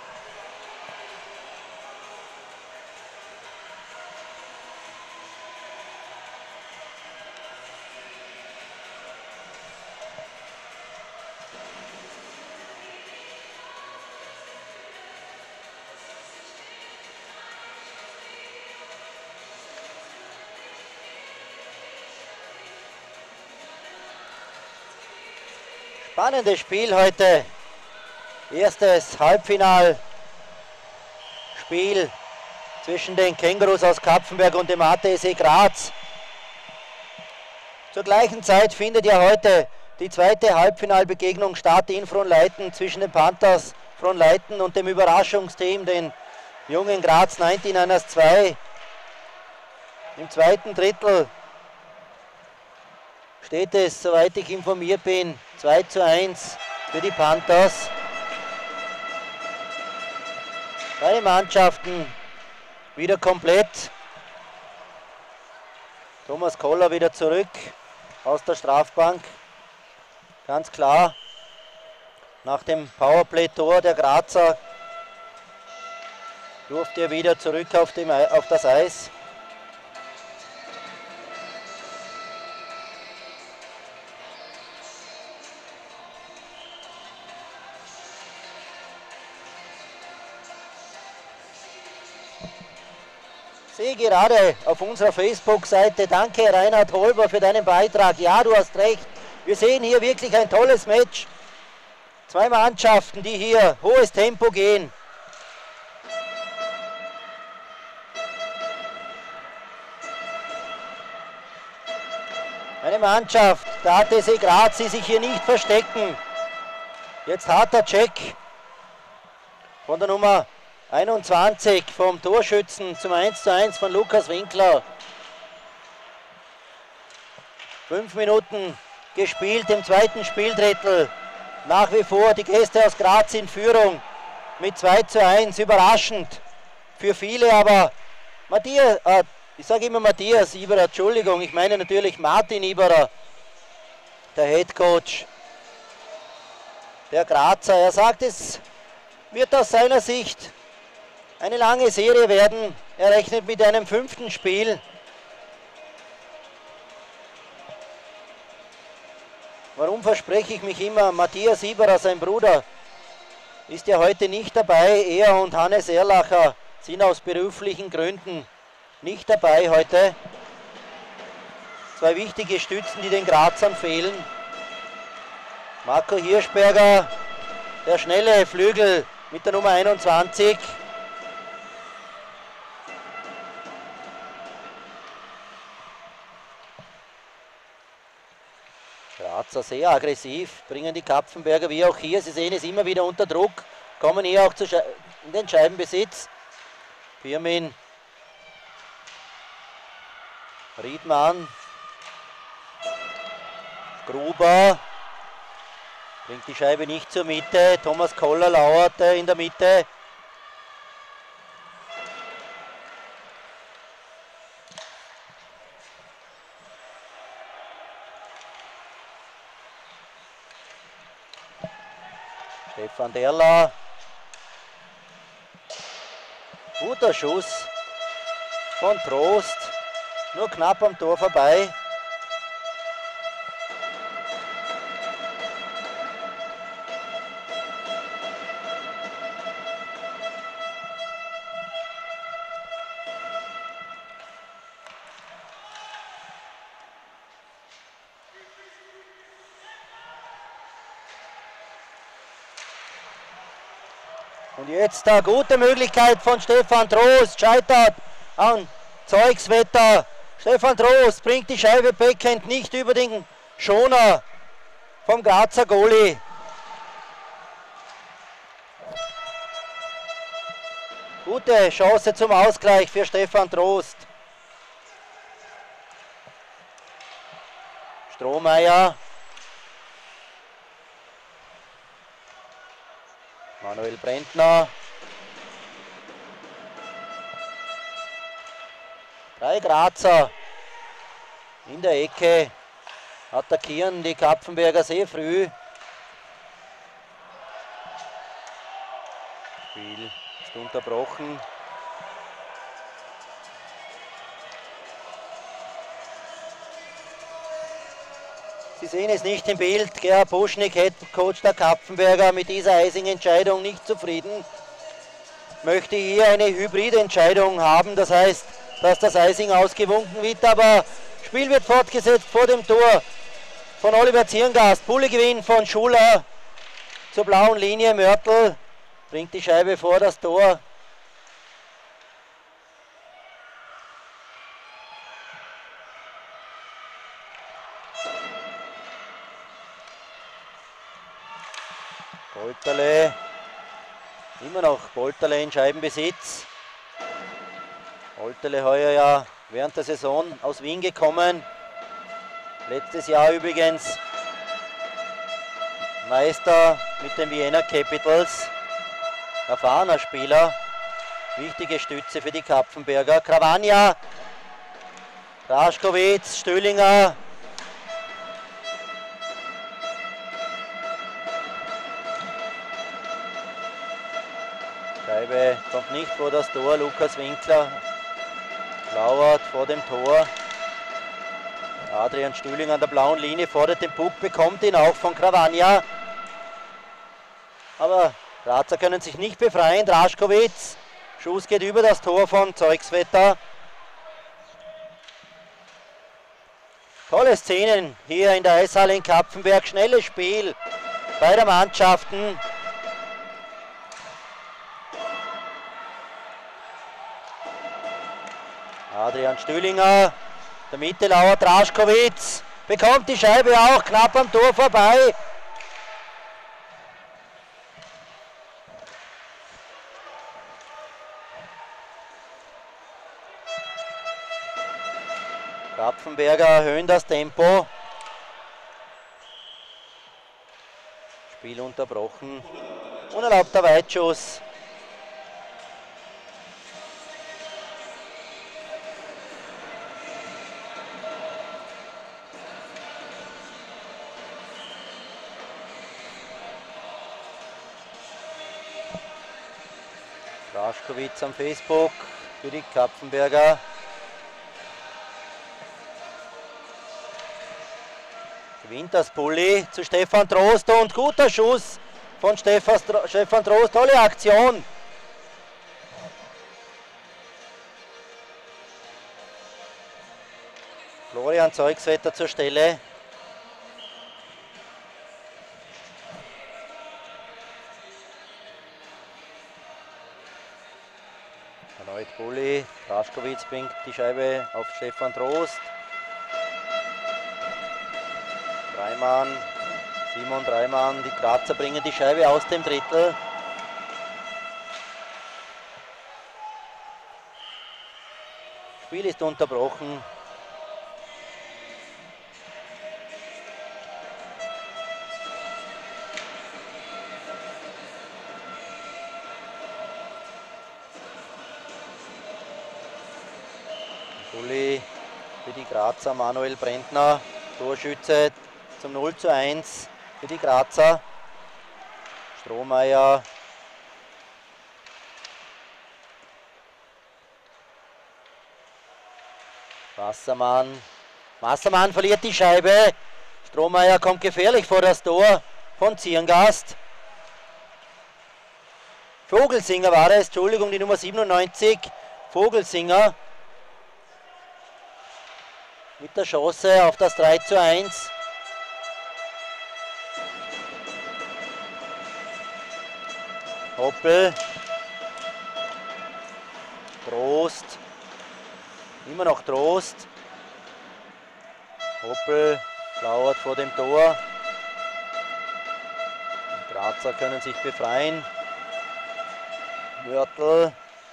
Spannendes Spiel heute. Erstes Halbfinalspiel zwischen den Kängurus aus Kapfenberg und dem A T S C Graz. Zur gleichen Zeit findet ja heute die zweite Halbfinalbegegnung statt in Frohnleiten zwischen den Panthers Frohnleiten und dem Überraschungsteam, den jungen Graz neunzehn zwei. Im zweiten Drittel steht es, soweit ich informiert bin, zwei zu eins für die Panthers. Beide Mannschaften wieder komplett. Thomas Koller wieder zurück aus der Strafbank. Ganz klar, nach dem Powerplay-Tor der Grazer durfte er wieder zurück auf, dem, auf das Eis. Ich sehe gerade auf unserer Facebook-Seite, danke Reinhard Holber für deinen Beitrag. Ja, du hast recht, wir sehen hier wirklich ein tolles Match. Zwei Mannschaften, die hier hohes Tempo gehen. Eine Mannschaft, der A T S C Graz, die sich hier nicht verstecken. Jetzt harter Check von der Nummer einundzwanzig vom Torschützen zum eins zu eins von Lukas Winkler. Fünf Minuten gespielt im zweiten Spieldrittel. Nach wie vor die Gäste aus Graz in Führung mit zwei zu eins. Überraschend für viele, aber Matthias, äh, ich sage immer Matthias Iberer, Entschuldigung, ich meine natürlich Martin Iberer, der Head Coach der Grazer. Er sagt, es wird aus seiner Sicht eine lange Serie werden. Er rechnet mit einem fünften Spiel. Warum verspreche ich mich immer? Matthias Iberer, sein Bruder, ist ja heute nicht dabei. Er und Hannes Erlacher sind aus beruflichen Gründen nicht dabei heute. Zwei wichtige Stützen, die den Grazern fehlen. Marco Hirschberger, der schnelle Flügel mit der Nummer einundzwanzig. Grazer sehr aggressiv, bringen die Kapfenberger wie auch hier. Sie sehen es immer wieder unter Druck, kommen hier auch zu Sche in den Scheibenbesitz. Firmin, Riedmann, Gruber, Bringt die Scheibe nicht zur Mitte. Thomas Koller lauert in der Mitte. Stefan Derler. Guter Schuss von Trost. Nur knapp am Tor vorbei. Und jetzt eine gute Möglichkeit von Stefan Trost, scheitert an Zeugswetter. Stefan Trost bringt die Scheibe Backhand nicht über den Schoner vom Grazer Goalie. Gute Chance zum Ausgleich für Stefan Trost. Strohmeier. Manuel Brentner. Drei Grazer in der Ecke. Attackieren die Kapfenberger sehr früh. Spiel ist unterbrochen. Sie sehen es nicht im Bild. Gerhard Buschnick, Headcoach der Kapfenberger, mit dieser Eising-Entscheidung nicht zufrieden. Möchte hier eine hybride Entscheidung haben, das heißt, dass das Eising ausgewunken wird, aber Spiel wird fortgesetzt vor dem Tor von Oliver Zierngast. Bullegewinn von Schuler zur blauen Linie. Mörtel bringt die Scheibe vor das Tor. Polterle, immer noch Polterle in Scheibenbesitz. Polterle heuer ja während der Saison aus Wien gekommen. Letztes Jahr übrigens Meister mit den Vienna Capitals. Erfahrener Spieler, wichtige Stütze für die Kapfenberger. Krawanja, Raschkowitz, Stöhlinger. Scheibe kommt nicht vor das Tor. Lukas Winkler lauert vor dem Tor. Adrian Stühling an der blauen Linie, fordert den Puck, bekommt ihn auch von Krawanja. Aber Grazer können sich nicht befreien. Draškovic, Schuss geht über das Tor von Zeugswetter. Tolle Szenen hier in der Eishalle in Kapfenberg. Schnelles Spiel beider Mannschaften. Adrian Stühlinger, der Mitte lauert Draškovic, bekommt die Scheibe auch knapp am Tor vorbei. Kapfenberger erhöhen das Tempo. Spiel unterbrochen. Unerlaubter Weitschuss. Draškovic am Facebook für die Kapfenberger. Gewinnt das Pulli zu Stefan Trost und guter Schuss von Stefan Trost. Tolle Aktion. Florian Zeugswetter zur Stelle. Erneut Bulli. Draškovic bringt die Scheibe auf Stefan Trost. Dreimann, Simon Dreimann, die Grazer bringen die Scheibe aus dem Drittel. Spiel ist unterbrochen. Bulli für die Grazer, Manuel Brentner, Torschütze zum null zu eins für die Grazer. Strohmeier. Wassermann. Wassermann verliert die Scheibe. Strohmeier kommt gefährlich vor das Tor von Zierngast. Vogelsinger war es, Entschuldigung, die Nummer siebenundneunzig. Vogelsinger mit der Chance auf das drei zu eins. Hoppel. Trost. Immer noch Trost. Hoppel lauert vor dem Tor. Die Grazer können sich befreien. Mörtel.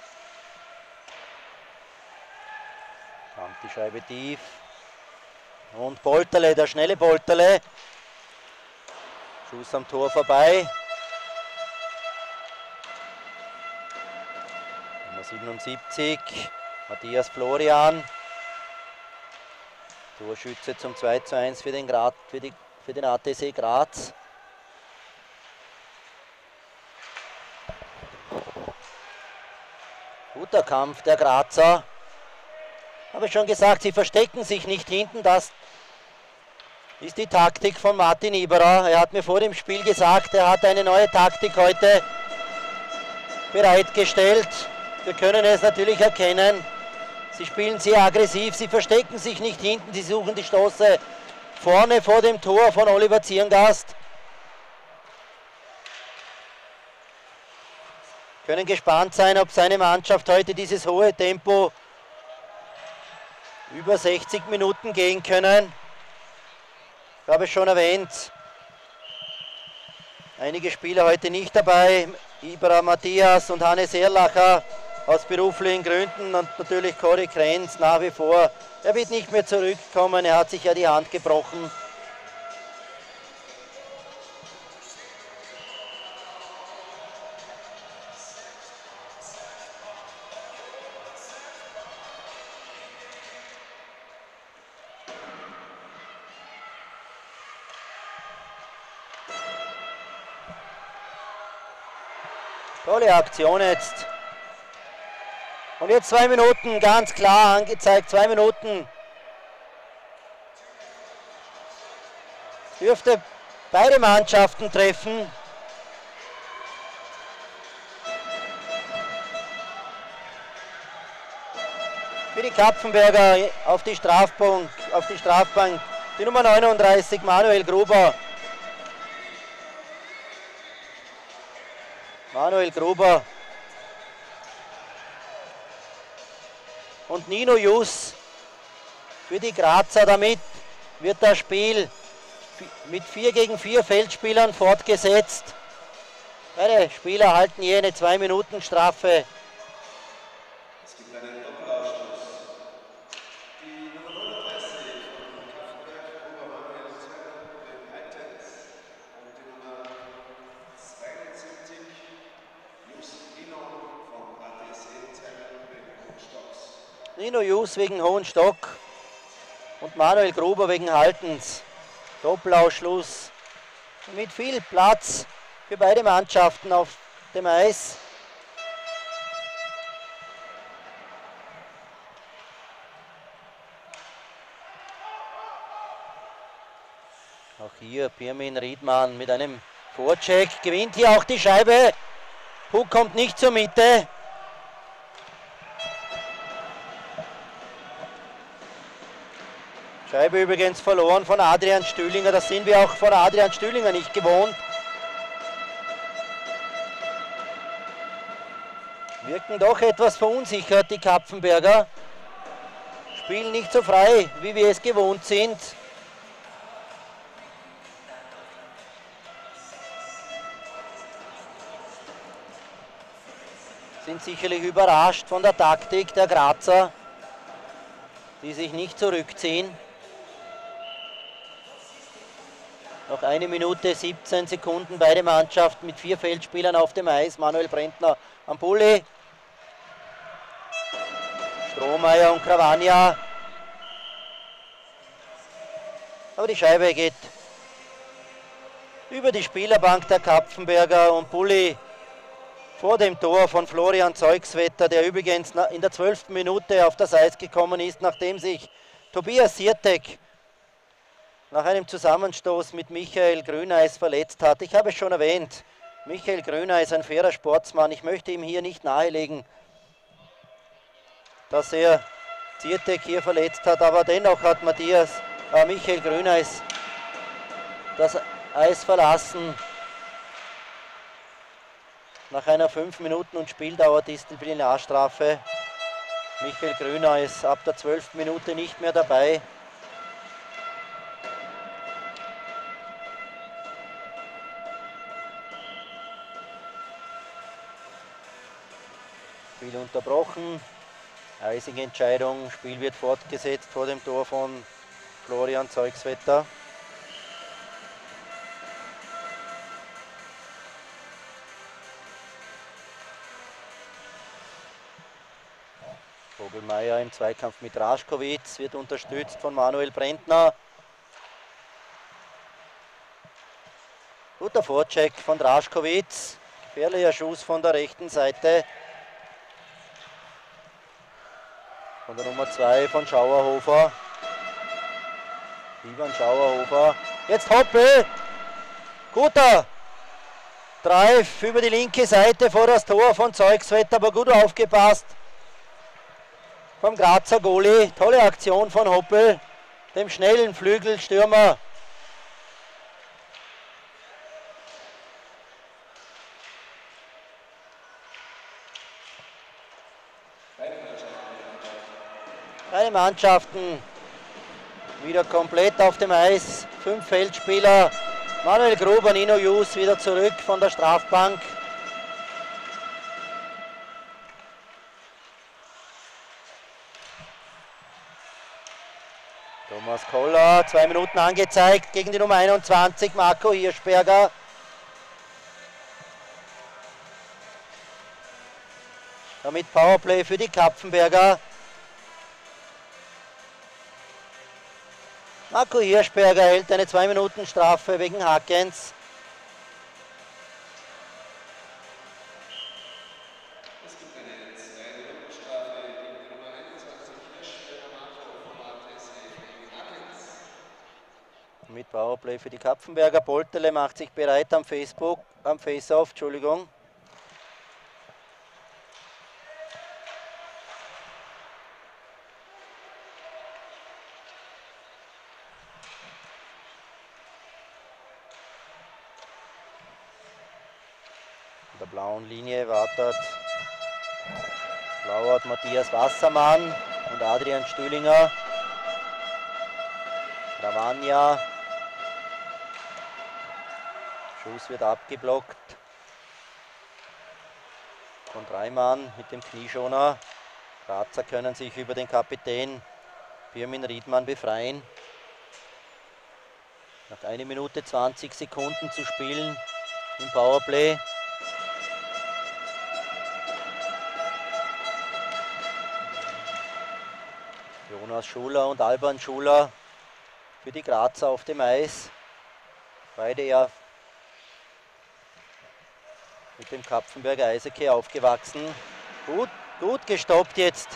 Kommt die Scheibe tief. Und Polterle, der schnelle Polterle. Schuss am Tor vorbei. Nummer siebenundsiebzig. Matthias Florian. Torschütze zum zwei zu eins für den, Grad, für, die, für den A T C Graz. Guter Kampf der Grazer. Habe ich schon gesagt, sie verstecken sich nicht hinten. Das ist die Taktik von Martin Iberer. Er hat mir vor dem Spiel gesagt, er hat eine neue Taktik heute bereitgestellt. Wir können es natürlich erkennen. Sie spielen sehr aggressiv, sie verstecken sich nicht hinten, sie suchen die Stoße vorne vor dem Tor von Oliver Zierngast. Können gespannt sein, ob seine Mannschaft heute dieses hohe Tempo über sechzig Minuten gehen können. Ich habe es schon erwähnt, einige Spieler heute nicht dabei. Iberer Matthias und Hannes Erlacher aus beruflichen Gründen und natürlich Corey Krenz nach wie vor. Er wird nicht mehr zurückkommen, er hat sich ja die Hand gebrochen. Tolle Aktion jetzt. Und jetzt zwei Minuten, ganz klar angezeigt, zwei Minuten. Dürfte beide Mannschaften treffen. Für die Kapfenberger auf die Strafbank, auf die Strafbank, die Nummer neununddreißig, Manuel Gruber. Manuel Gruber. Und Nino Jus für die Grazer. Damit wird das Spiel mit vier gegen vier Feldspielern fortgesetzt. Beide Spieler halten je eine zwei Minuten Strafe. Es gibt einen Doppelausschluss. Die Nummer neununddreißig von Kaffenberg, Obermanuel Zwerg, Heitens und die Nummer zweiundsiebzig, Just Nino vom A T C Zwerg wegen Hohenstocks. Nino Jus wegen Hohenstock und Manuel Gruber wegen Haltens. Doppelausschluss mit viel Platz für beide Mannschaften auf dem Eis. Auch hier Pirmin Riedmann mit einem Vorcheck, gewinnt hier auch die Scheibe. Puck kommt nicht zur Mitte. Scheibe übrigens verloren von Adrian Stühlinger, das sind wir auch von Adrian Stühlinger nicht gewohnt. Wirken doch etwas verunsichert, die Kapfenberger. Spielen nicht so frei, wie wir es gewohnt sind. Sind sicherlich überrascht von der Taktik der Grazer, die sich nicht zurückziehen. Noch eine Minute, siebzehn Sekunden, beide Mannschaften mit vier Feldspielern auf dem Eis. Manuel Brentner am Bulli. Strohmeier und Cravagna. Aber die Scheibe geht über die Spielerbank der Kapfenberger und Bulli vor dem Tor von Florian Zeugswetter, der übrigens in der zwölften Minute auf das Eis gekommen ist, nachdem sich Tobias Siertek nach einem Zusammenstoß mit Michael Grüneis verletzt hat. Ich habe es schon erwähnt, Michael Grüneis ist ein fairer Sportsmann. Ich möchte ihm hier nicht nahelegen, dass er Siertek hier verletzt hat, aber dennoch hat Matthias, äh, Michael Grüneis das Eis verlassen. Nach einer fünf Minuten und Spieldauer Disziplinarstrafe. Michael Grüneis ab der zwölften Minute nicht mehr dabei. Spiel unterbrochen. Eisige Entscheidung. Spiel wird fortgesetzt vor dem Tor von Florian Zeugswetter. Vogelmeier im Zweikampf mit Raschkowitz, wird unterstützt von Manuel Brentner. Guter Vorcheck von Raschkowitz, gefährlicher Schuss von der rechten Seite. Von der Nummer zwei von Schauerhofer. Ivan Schauerhofer. Jetzt Hoppel. Guter Drive über die linke Seite vor das Tor von Zeugswetter, aber gut aufgepasst vom Grazer Goalie. Tolle Aktion von Hoppel, dem schnellen Flügelstürmer. Beide Mannschaften wieder komplett auf dem Eis. Fünf Feldspieler. Manuel Gruber, Nino Jus wieder zurück von der Strafbank. Thomas Koller, zwei Minuten angezeigt gegen die Nummer einundzwanzig, Marco Hirschberger. Damit Powerplay für die Kapfenberger. Marco Hirschberger hält eine zwei Minuten Strafe wegen Hakens. Es gibt eine zwei Minuten Strafe gegen die Nummer einundzwanzig Hirschberger Marco vom A T S E gegen Hakens. Mit Powerplay für die Kapfenberger. Polterle macht sich bereit am Facebook, am Face-Off, Entschuldigung. Der blauen Linie wartet, lauert Matthias Wassermann und Adrian Stühlinger. Cravagna. Schuss wird abgeblockt von Dreimann mit dem Knieschoner. Grazer können sich über den Kapitän Pirmin Riedmann befreien. Nach einer Minute zwanzig Sekunden zu spielen im Powerplay. Jonas Schuler und Alban Schuler für die Grazer auf dem Eis. Beide ja mit dem Kapfenberger Eishockey aufgewachsen. Gut, gut gestoppt jetzt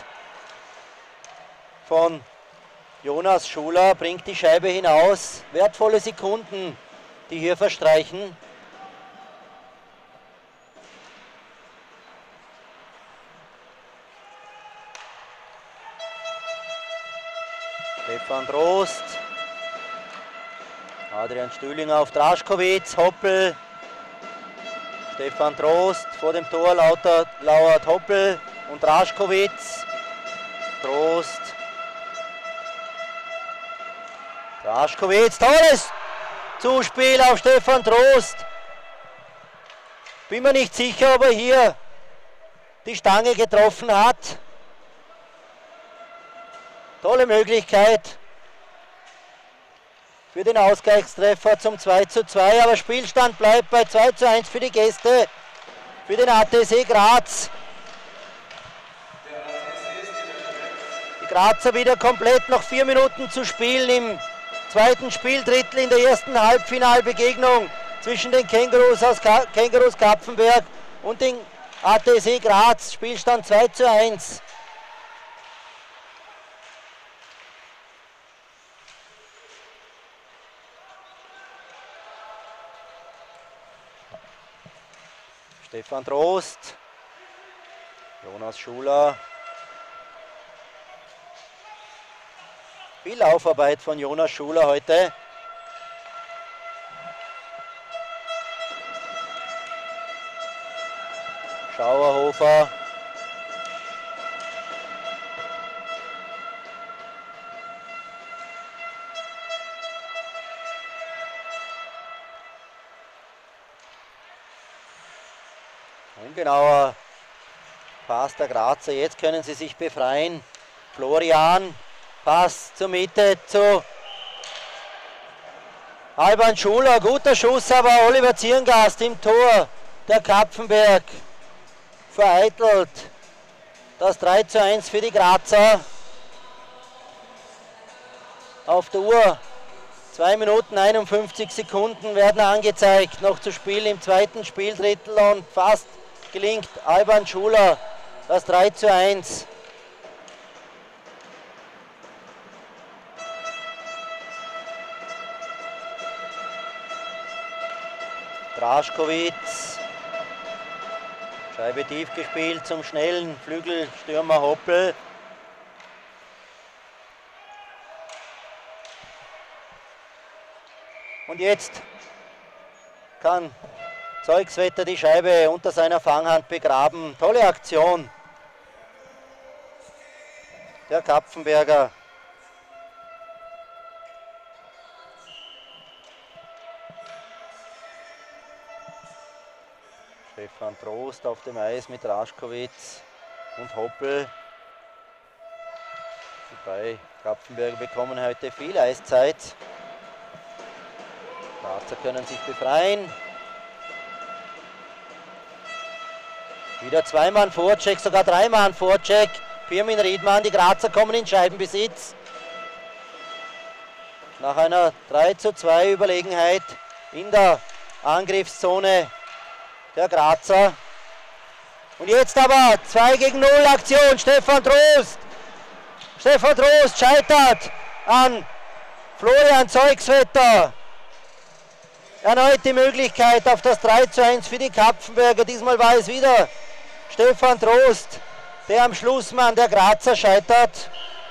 von Jonas Schuler, bringt die Scheibe hinaus. Wertvolle Sekunden, die hier verstreichen. Stefan Drost, Adrian Stühlinger auf Draschkowitz, Hoppel, Stefan Drost, vor dem Tor lauter, lauert Hoppel und Draschkowitz, Drost, Draschkowitz, tolles Zuspiel auf Stefan Drost. Bin mir nicht sicher, ob er hier die Stange getroffen hat. Tolle Möglichkeit für den Ausgleichstreffer zum zwei zu zwei, aber Spielstand bleibt bei zwei zu eins für die Gäste, für den A T S E Graz. Der A T S E ist in der Grazer wieder komplett, noch vier Minuten zu spielen im zweiten Spieldrittel in der ersten Halbfinalbegegnung zwischen den Kängurus aus Ka Kängurus Kapfenberg und den A T S E Graz. Spielstand zwei zu eins. Stefan Trost, Jonas Schuler. Viel Laufarbeit von Jonas Schuler heute. Schauerhofer. Ungenauer Pass der Grazer. Jetzt können sie sich befreien. Florian. Pass zur Mitte zu Alban Schuler. Guter Schuss, aber Oliver Zierngast im Tor. Der Kapfenberg vereitelt das drei zu eins für die Grazer. Auf der Uhr zwei Minuten einundfünfzig Sekunden werden angezeigt. Noch zu spielen im zweiten Spieldrittel und fast gelingt Alban Schuler das drei zu eins. Draškovic. Scheibe tief gespielt zum schnellen Flügelstürmer Hoppel. Und jetzt kann Zeugswetter die Scheibe unter seiner Fanghand begraben. Tolle Aktion der Kapfenberger. Stefan Trost auf dem Eis mit Draškovic und Hoppel. Die drei Kapfenberger bekommen heute viel Eiszeit. Grazer können sich befreien. Wieder zwei Mann Vorcheck, sogar drei Mann Vorcheck. Pirmin Riedmann, die Grazer kommen in Scheibenbesitz. Nach einer drei zu zwei Überlegenheit in der Angriffszone der Grazer. Und jetzt aber zwei gegen null Aktion. Stefan Trost. Stefan Trost scheitert an Florian Zeugswetter. Erneut die Möglichkeit auf das drei zu eins für die Kapfenberger. Diesmal war es wieder Stefan Trost, der am Schlussmann der Grazer scheitert.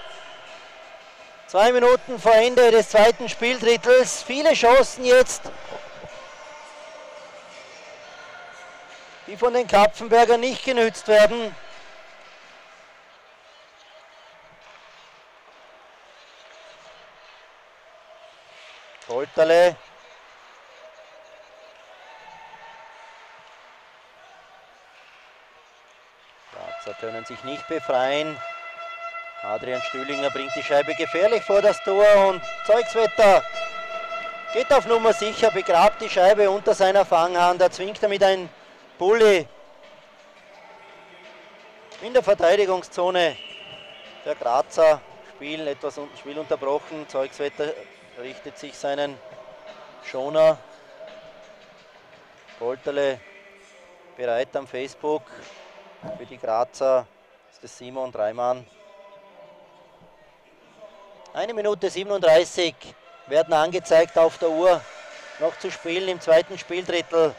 Zwei Minuten vor Ende des zweiten Spieldrittels. Viele Chancen jetzt, die von den Kapfenbergern nicht genützt werden. Polterle. Grazer können sich nicht befreien. Adrian Stühlinger bringt die Scheibe gefährlich vor das Tor und Zeugswetter geht auf Nummer sicher, begrabt die Scheibe unter seiner Fanghand. Er zwingt damit ein Bulli in der Verteidigungszone der Grazer. Spiel etwas Spiel unterbrochen. Zeugswetter richtet sich seinen Schoner. Polterle bereit am Facebook. Für die Grazer ist es Simon Dreimann. Eine Minute siebenunddreißig werden angezeigt auf der Uhr. Noch zu spielen im zweiten Spieldrittel.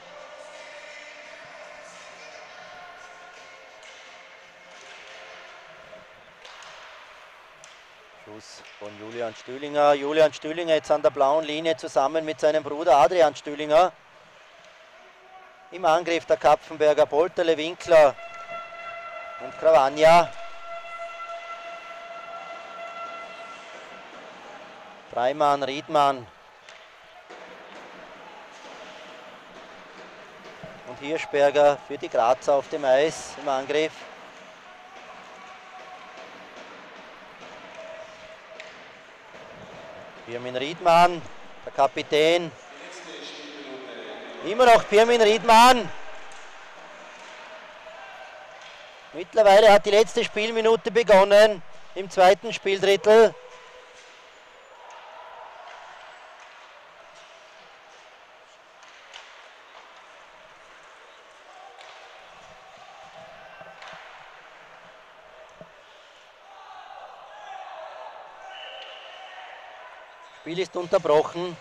Schuss von Julian Stühlinger. Julian Stühlinger jetzt an der blauen Linie zusammen mit seinem Bruder Adrian Stühlinger. Im Angriff der Kapfenberger. Polterle, Winkler und Krawanja. Dreimann, Riedmann. Und Hirschberger für die Grazer auf dem Eis im Angriff. Pirmin Riedmann, der Kapitän. Immer noch Pirmin Riedmann. Mittlerweile hat die letzte Spielminute begonnen. im zweiten Spieldrittel. Spiel ist unterbrochen.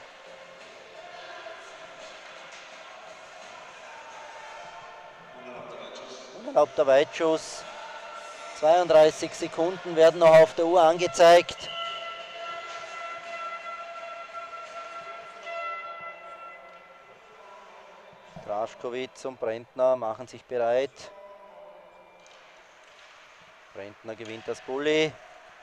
Unerlaubter Weitschuss. zweiunddreißig Sekunden werden noch auf der Uhr angezeigt. Draškovic und Brentner machen sich bereit. Brentner gewinnt das Bulli.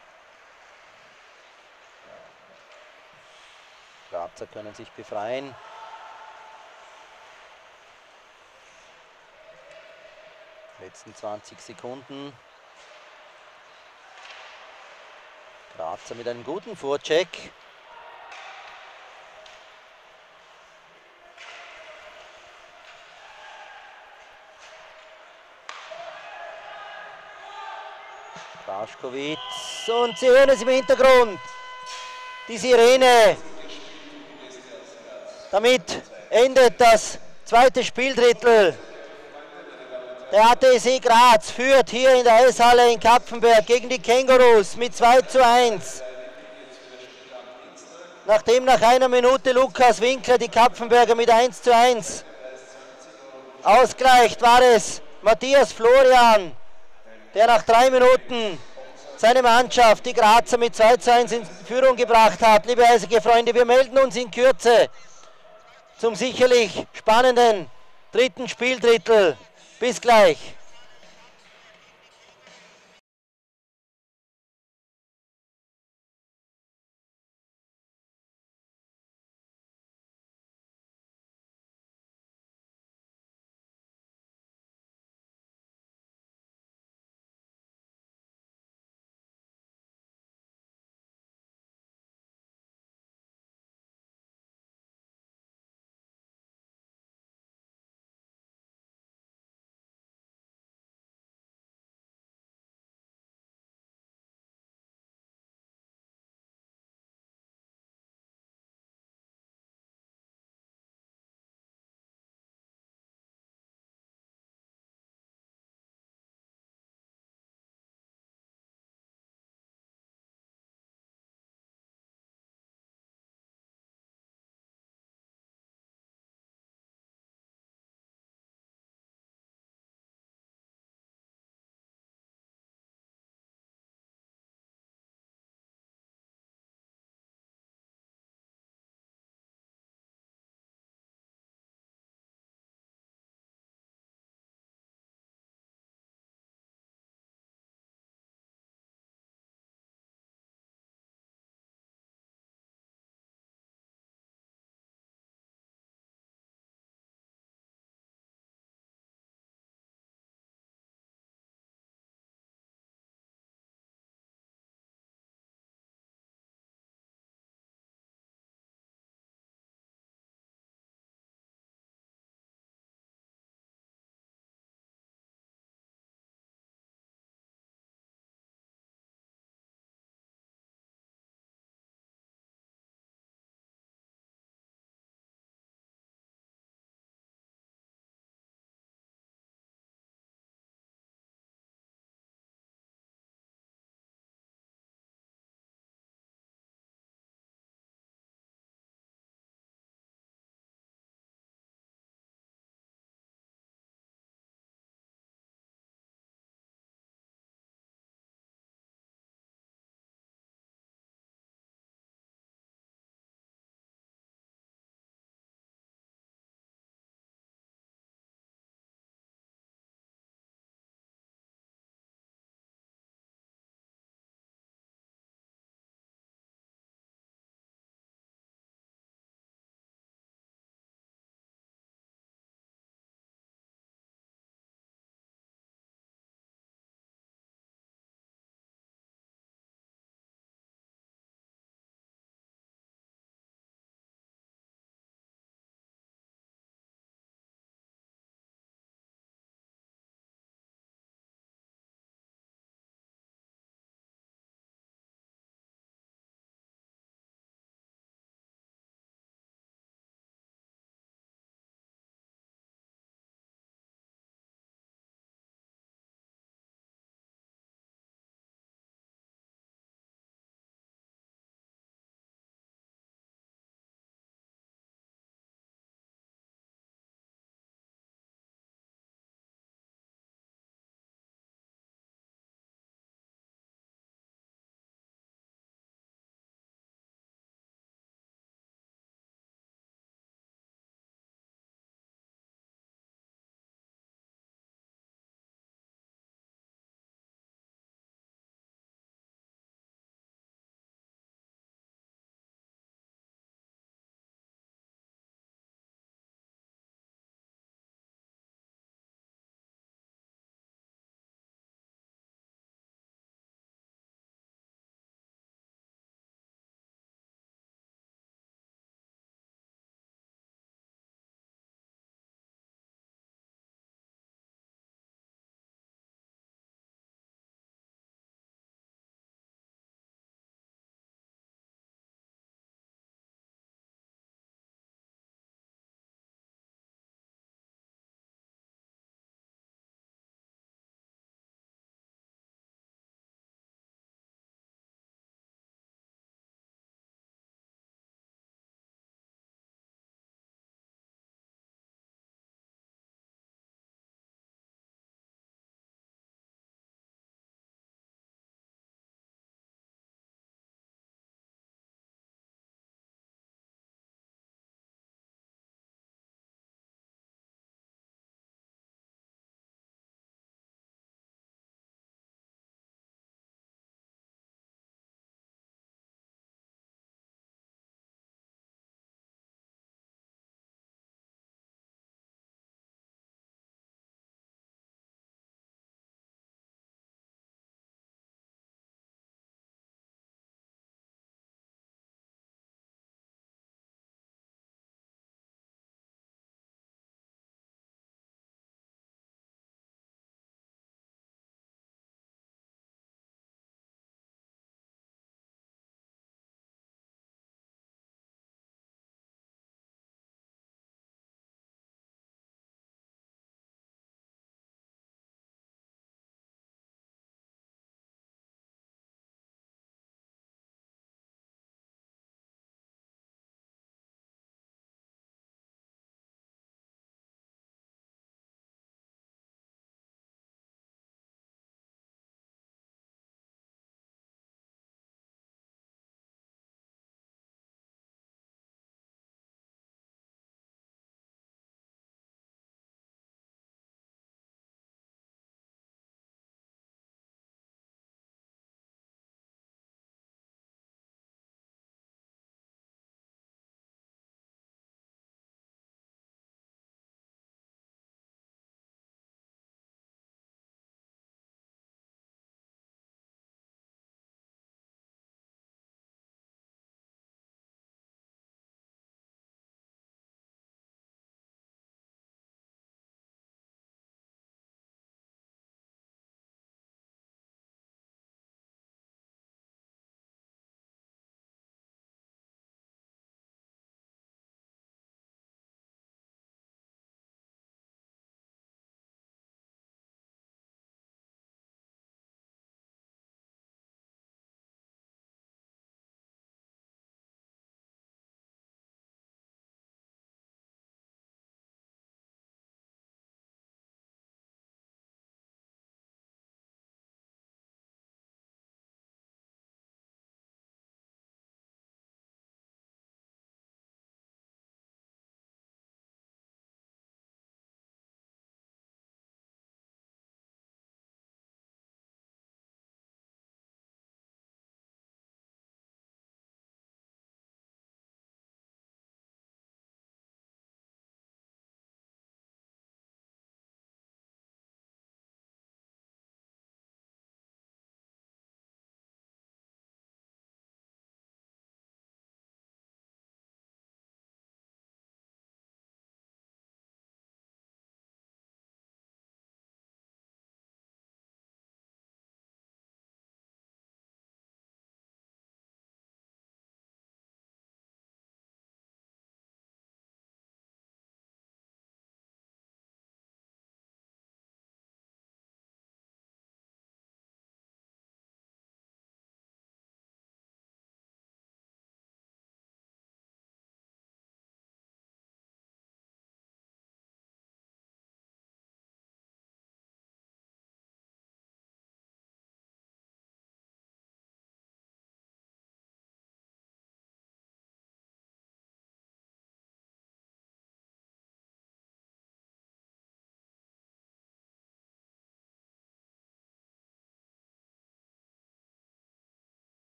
Grazer können sich befreien. Letzten zwanzig Sekunden. Grazer mit einem guten Vorcheck. Draškovic und Sie hören es im Hintergrund. Die Sirene. Damit endet das zweite Spieldrittel. Der A T S C Graz führt hier in der Eishalle in Kapfenberg gegen die Kängurus mit zwei zu eins. Nachdem nach einer Minute Lukas Winkler die Kapfenberger mit eins zu eins ausgleicht, war es Matthias Florian, der nach drei Minuten seine Mannschaft, die Grazer, mit zwei zu eins in Führung gebracht hat. Liebe Eishockey-Freunde, wir melden uns in Kürze zum sicherlich spannenden dritten Spieldrittel. Bis gleich.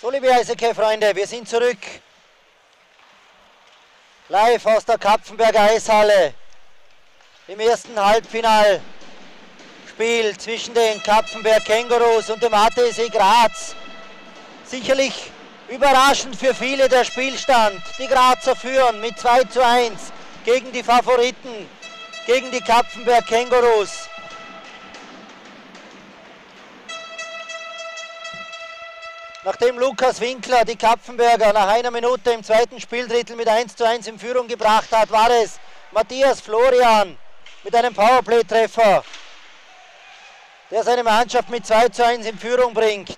So, liebe Eishockey-Freunde, wir sind zurück. Live aus der Kapfenberger Eishalle. Im ersten Halbfinalspiel zwischen den Kapfenberg Kängurus und dem A T S E Graz. Sicherlich überraschend für viele der Spielstand. Die Grazer führen mit zwei zu eins gegen die Favoriten, gegen die Kapfenberg Kängurus. Nachdem Lukas Winkler die Kapfenberger nach einer Minute im zweiten Spieldrittel mit eins zu eins in Führung gebracht hat, war es Matthias Florian mit einem Powerplay-Treffer, der seine Mannschaft mit zwei zu eins in Führung bringt.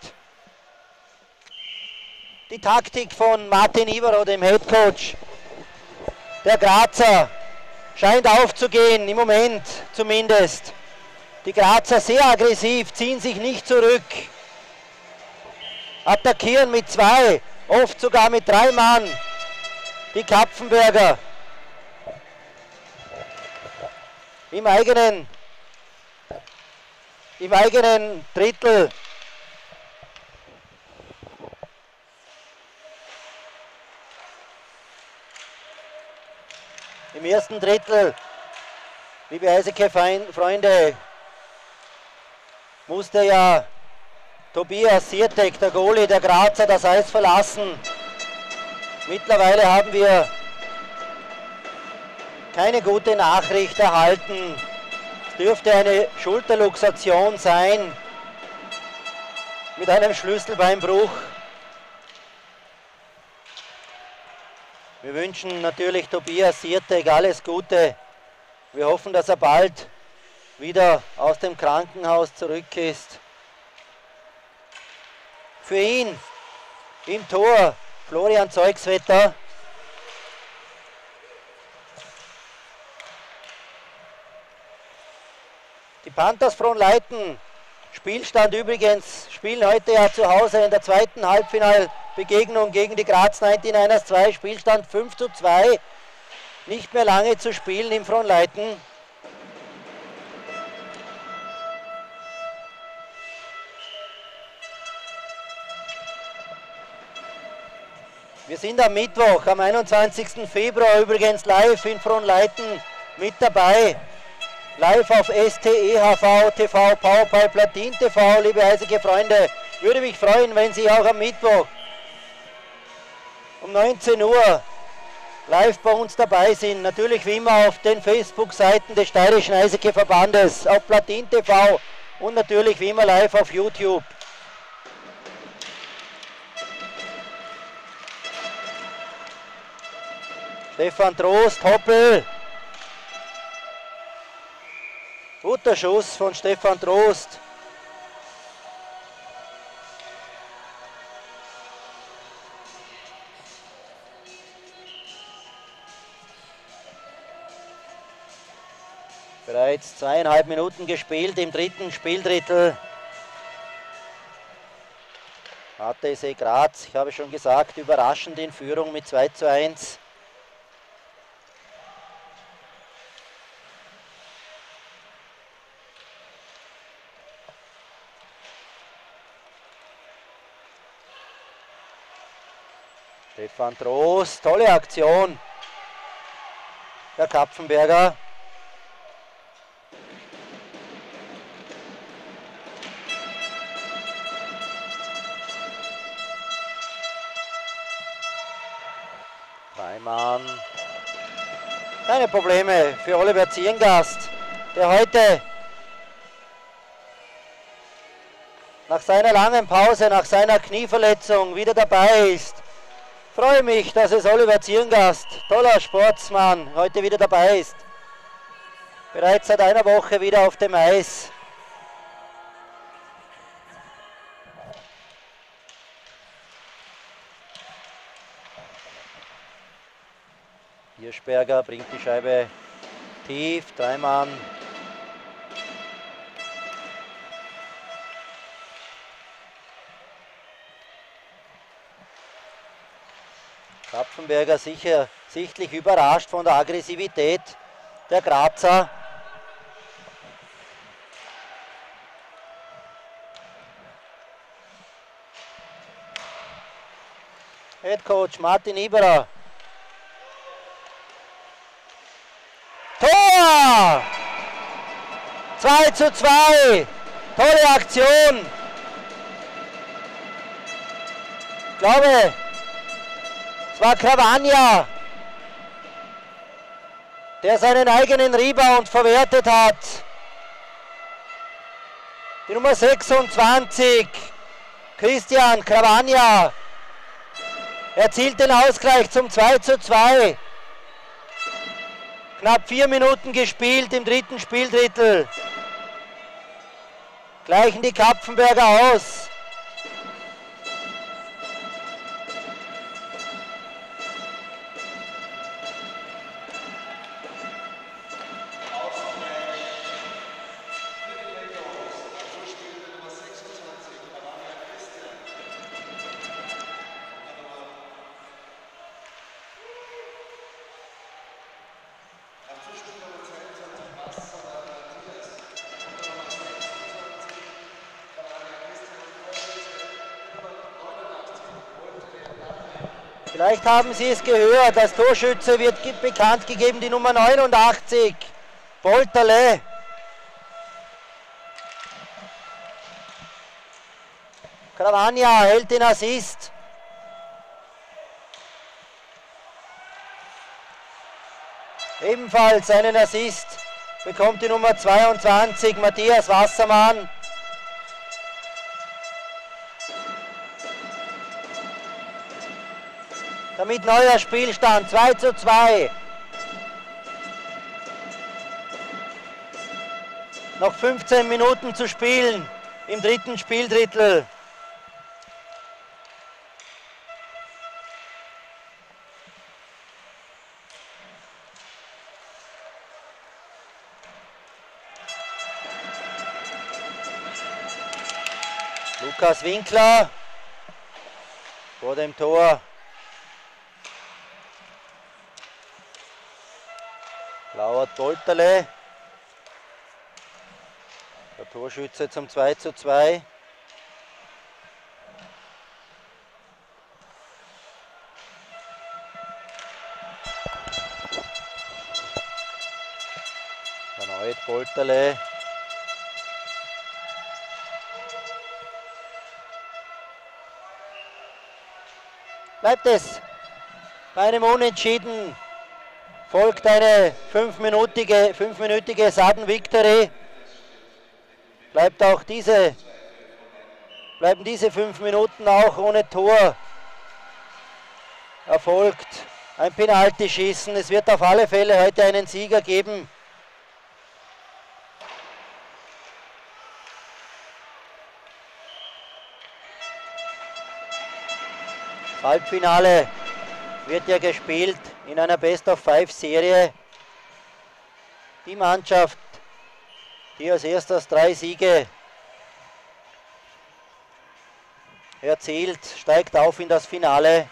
Die Taktik von Martin Ivero, dem Headcoach der Grazer, scheint aufzugehen, im Moment zumindest. Die Grazer sehr aggressiv, ziehen sich nicht zurück. Attackieren mit zwei, oft sogar mit drei Mann die Kapfenberger im eigenen, im eigenen Drittel. Im ersten Drittel, liebe Eishockey-Freunde, musste ja Tobias Siertek, der Goalie der Grazer, das Eis verlassen. Mittlerweile haben wir keine gute Nachricht erhalten. Es dürfte eine Schulterluxation sein mit einem Schlüsselbeinbruch. Wir wünschen natürlich Tobias Siertek alles Gute. Wir hoffen, dass er bald wieder aus dem Krankenhaus zurück ist. Für ihn im Tor Florian Zeugswetter. Die Panthers Frohnleiten, Spielstand übrigens, spielen heute ja zu Hause in der zweiten Halbfinalbegegnung gegen die Graz neunzehn zwei, Spielstand fünf zu zwei. Nicht mehr lange zu spielen im Frohnleiten. Wir sind am Mittwoch, am einundzwanzigsten Februar übrigens live in Frohnleiten mit dabei. Live auf S T E H V T V, Powerplay Platin T V, liebe Eishockey-Freunde. Würde mich freuen, wenn Sie auch am Mittwoch um neunzehn Uhr live bei uns dabei sind. Natürlich wie immer auf den Facebook-Seiten des Steirischen Eishockey-Verbandes, auf Platin T V und natürlich wie immer live auf YouTube. Stefan Trost, Hoppel. Guter Schuss von Stefan Trost. Bereits zweieinhalb Minuten gespielt im dritten Spieldrittel. A T S E Graz, ich habe schon gesagt, überraschend in Führung mit zwei zu eins. Stefan Trost, tolle Aktion der Kapfenberger. Dreimann. Keine Probleme für Oliver Zierngast, der heute nach seiner langen Pause, nach seiner Knieverletzung wieder dabei ist. Ich freue mich, dass es Oliver Zierngast, toller Sportsmann, heute wieder dabei ist. Bereits seit einer Woche wieder auf dem Eis. Hirschberger bringt die Scheibe tief, Dreimann. Kapfenberger sicher sichtlich überrascht von der Aggressivität der Grazer. Head Coach Martin Iberer. Tor! zwei zu zwei. Tolle Aktion. Ich glaube, es war Cavagna, der seinen eigenen Rebound verwertet hat. Die Nummer sechsundzwanzig, Christian Cavagna, erzielt den Ausgleich zum zwei zu zwei. Knapp vier Minuten gespielt im dritten Spieldrittel. Gleichen die Kapfenberger aus. Vielleicht haben Sie es gehört, als Torschütze wird bekannt gegeben die Nummer neunundachtzig, Bolterle. Cavagna hält den Assist. Ebenfalls einen Assist bekommt die Nummer zweiundzwanzig, Matthias Wassermann. Damit neuer Spielstand, zwei zu zwei. Noch fünfzehn Minuten zu spielen im dritten Spieldrittel. Lukas Winkler vor dem Tor. Lauert Bolterle, der Torschütze zum zwei zu zwei. Erneut Bolterle. Bleibt es bei einem Unentschieden. Folgt eine fünfminütige, fünfminütige Sudden Victory. Bleibt auch diese, bleiben diese fünf Minuten auch ohne Tor. Erfolgt ein Penaltyschießen. Es wird auf alle Fälle heute einen Sieger geben. Das Halbfinale wird ja gespielt in einer Best-of-Five-Serie. Die Mannschaft, die als erstes drei Siege erzielt, steigt auf in das Finale.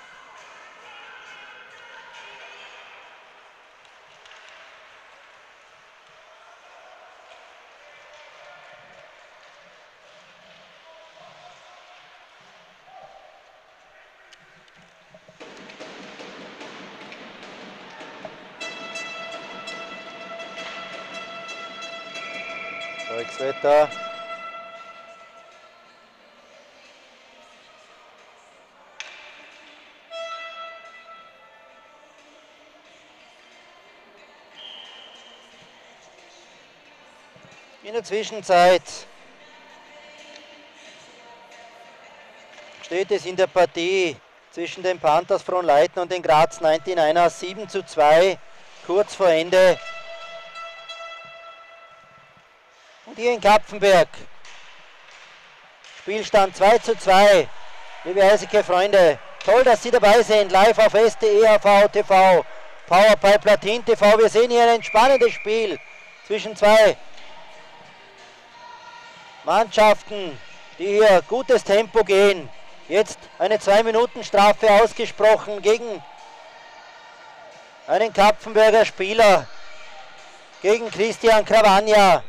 Wetter. In der Zwischenzeit steht es in der Partie zwischen den Panthers Frohnleiten und den Graz neunundneunzigers sieben zu zwei, kurz vor Ende. Und hier in Kapfenberg, Spielstand zwei zu zwei, liebe Eishockey-Freunde, toll, dass Sie dabei sind, live auf S T E H V T V, Powered by Platin T V. Wir sehen hier ein spannendes Spiel zwischen zwei Mannschaften, die hier gutes Tempo gehen. Jetzt eine zwei Minuten Strafe ausgesprochen gegen einen Kapfenberger Spieler, gegen Christian Cavagna.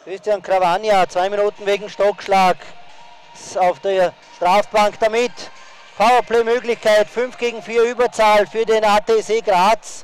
Christian Cravagna, zwei Minuten wegen Stockschlag auf der Strafbank damit. Powerplay-Möglichkeit, fünf gegen vier Überzahl für den A T S E Graz.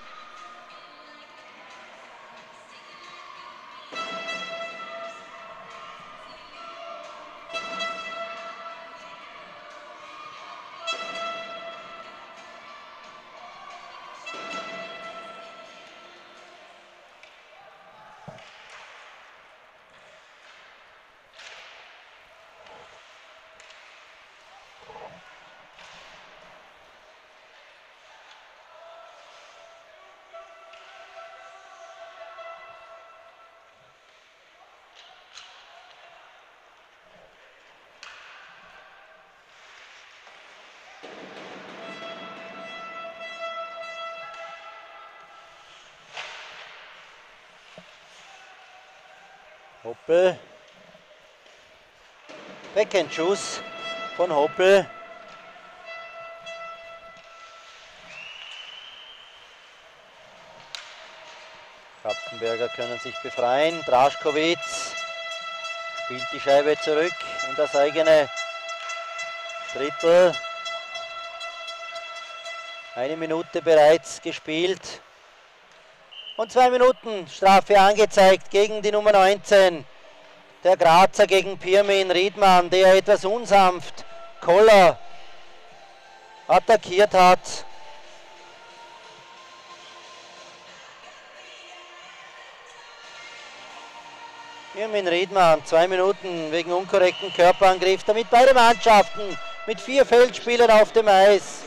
Hoppel. Backhand-Schuss von Hoppel. Kapfenberger können sich befreien. Draškovic spielt die Scheibe zurück in das eigene Drittel. Eine Minute bereits gespielt. Und zwei Minuten Strafe angezeigt gegen die Nummer neunzehn. Der Grazer gegen Pirmin Riedmann, der etwas unsanft Koller attackiert hat. Pirmin Riedmann, zwei Minuten wegen unkorrekten Körperangriff, damit beide Mannschaften mit vier Feldspielern auf dem Eis.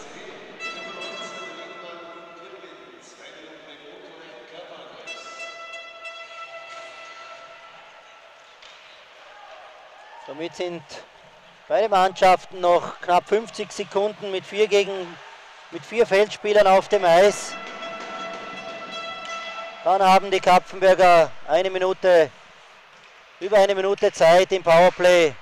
Somit sind beide Mannschaften noch knapp fünfzig Sekunden mit vier, gegen, mit vier Feldspielern auf dem Eis. Dann haben die Kapfenberger eine Minute, über eine Minute Zeit im Powerplay.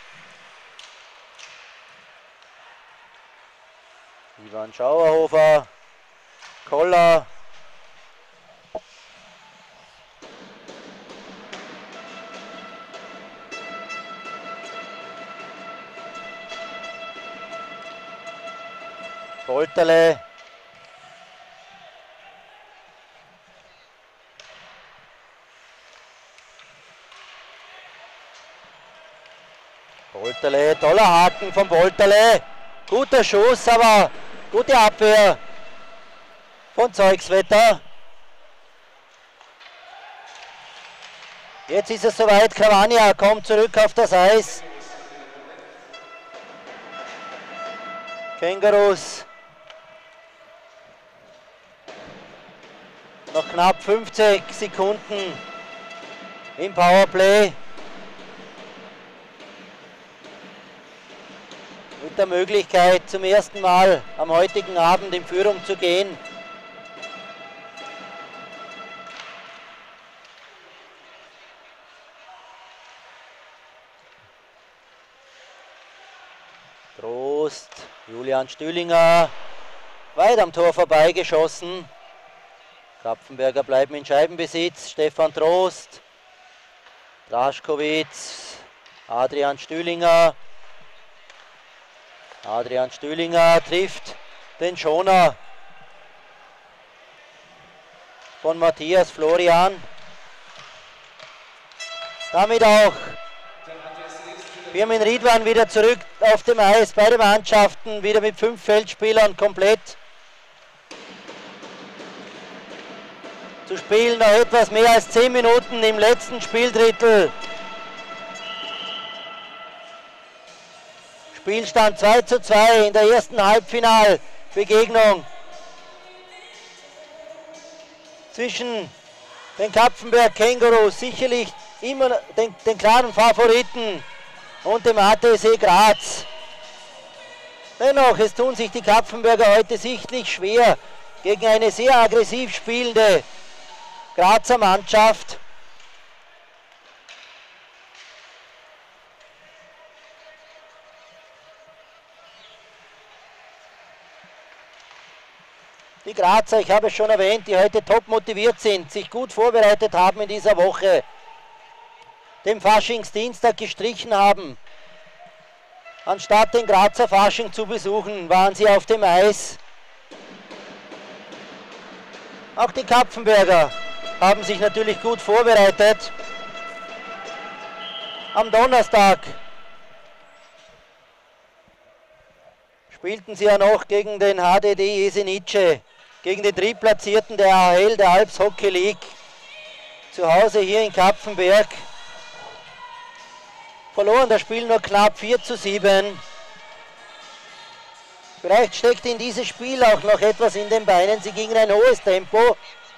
Ivan Schauerhofer, Koller. Polterle. Polterle, toller Haken von Polterle. Guter Schuss, aber gute Abwehr von Zeugswetter. Jetzt ist es soweit, Cravagna kommt zurück auf das Eis. Kängurus. Noch knapp fünfzig Sekunden im Powerplay. Mit der Möglichkeit, zum ersten Mal am heutigen Abend in Führung zu gehen. Trost, Julian Stühlinger, weit am Tor vorbeigeschossen. Kapfenberger bleiben in Scheibenbesitz, Stefan Trost, Draškovic, Adrian Stühlinger. Adrian Stühlinger trifft den Schoner von Matthias Florian. Damit auch Pirmin Riedmann wieder zurück auf dem Eis. Beide Mannschaften wieder mit fünf Feldspielern komplett zu spielen. Noch etwas mehr als zehn Minuten im letzten Spieldrittel. Spielstand zwei zu zwei in der ersten Halbfinalbegegnung zwischen den Kapfenberg Kängurus, sicherlich immer den, den klaren Favoriten, und dem A T S E Graz. Dennoch, es tun sich die Kapfenberger heute sichtlich schwer gegen eine sehr aggressiv spielende Grazer Mannschaft. Die Grazer, ich habe es schon erwähnt, die heute top motiviert sind, sich gut vorbereitet haben in dieser Woche. dem Faschingsdienstag gestrichen haben. Anstatt den Grazer Fasching zu besuchen, waren sie auf dem Eis. Auch die Kapfenberger haben sich natürlich gut vorbereitet. Am Donnerstag spielten sie ja noch gegen den H D D Jesenice, gegen den Drittplatzierten der A H L, der Alps Hockey League, zu Hause hier in Kapfenberg. Verloren das Spiel nur knapp vier zu sieben. Vielleicht steckt in dieses Spiel auch noch etwas in den Beinen. Sie gingen ein hohes Tempo.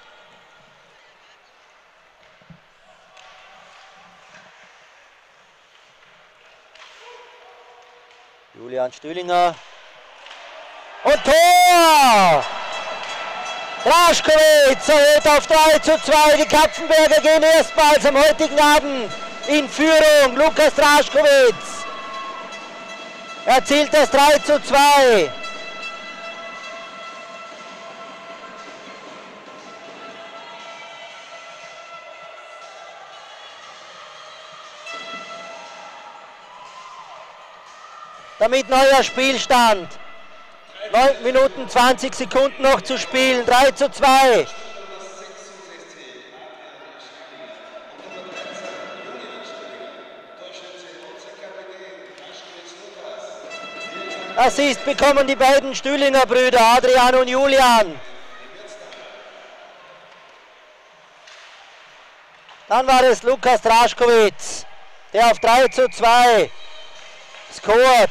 Julian Stühlinger. Und Tor! Draškovic erhöht auf drei zu zwei. Die Kapfenberger gehen erstmals am heutigen Abend in Führung. Lukas Draškovic erzielt das drei zu zwei. Damit neuer Spielstand. neun Minuten zwanzig Sekunden noch zu spielen. drei zu zwei. Assist bekommen die beiden Stühlinger Brüder, Adrian und Julian. Dann war es Lukas Draškovic, der auf drei zu zwei scored.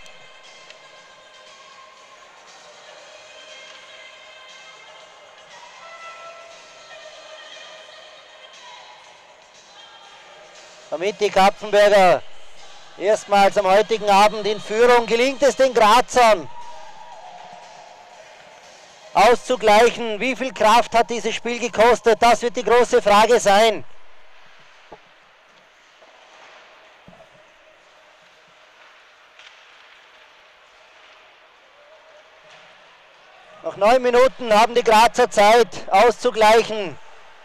Damit die Kapfenberger erstmals am heutigen Abend in Führung. Gelingt es den Grazern auszugleichen? Wie viel Kraft hat dieses Spiel gekostet? Das wird die große Frage sein. Noch neun Minuten haben die Grazer Zeit auszugleichen.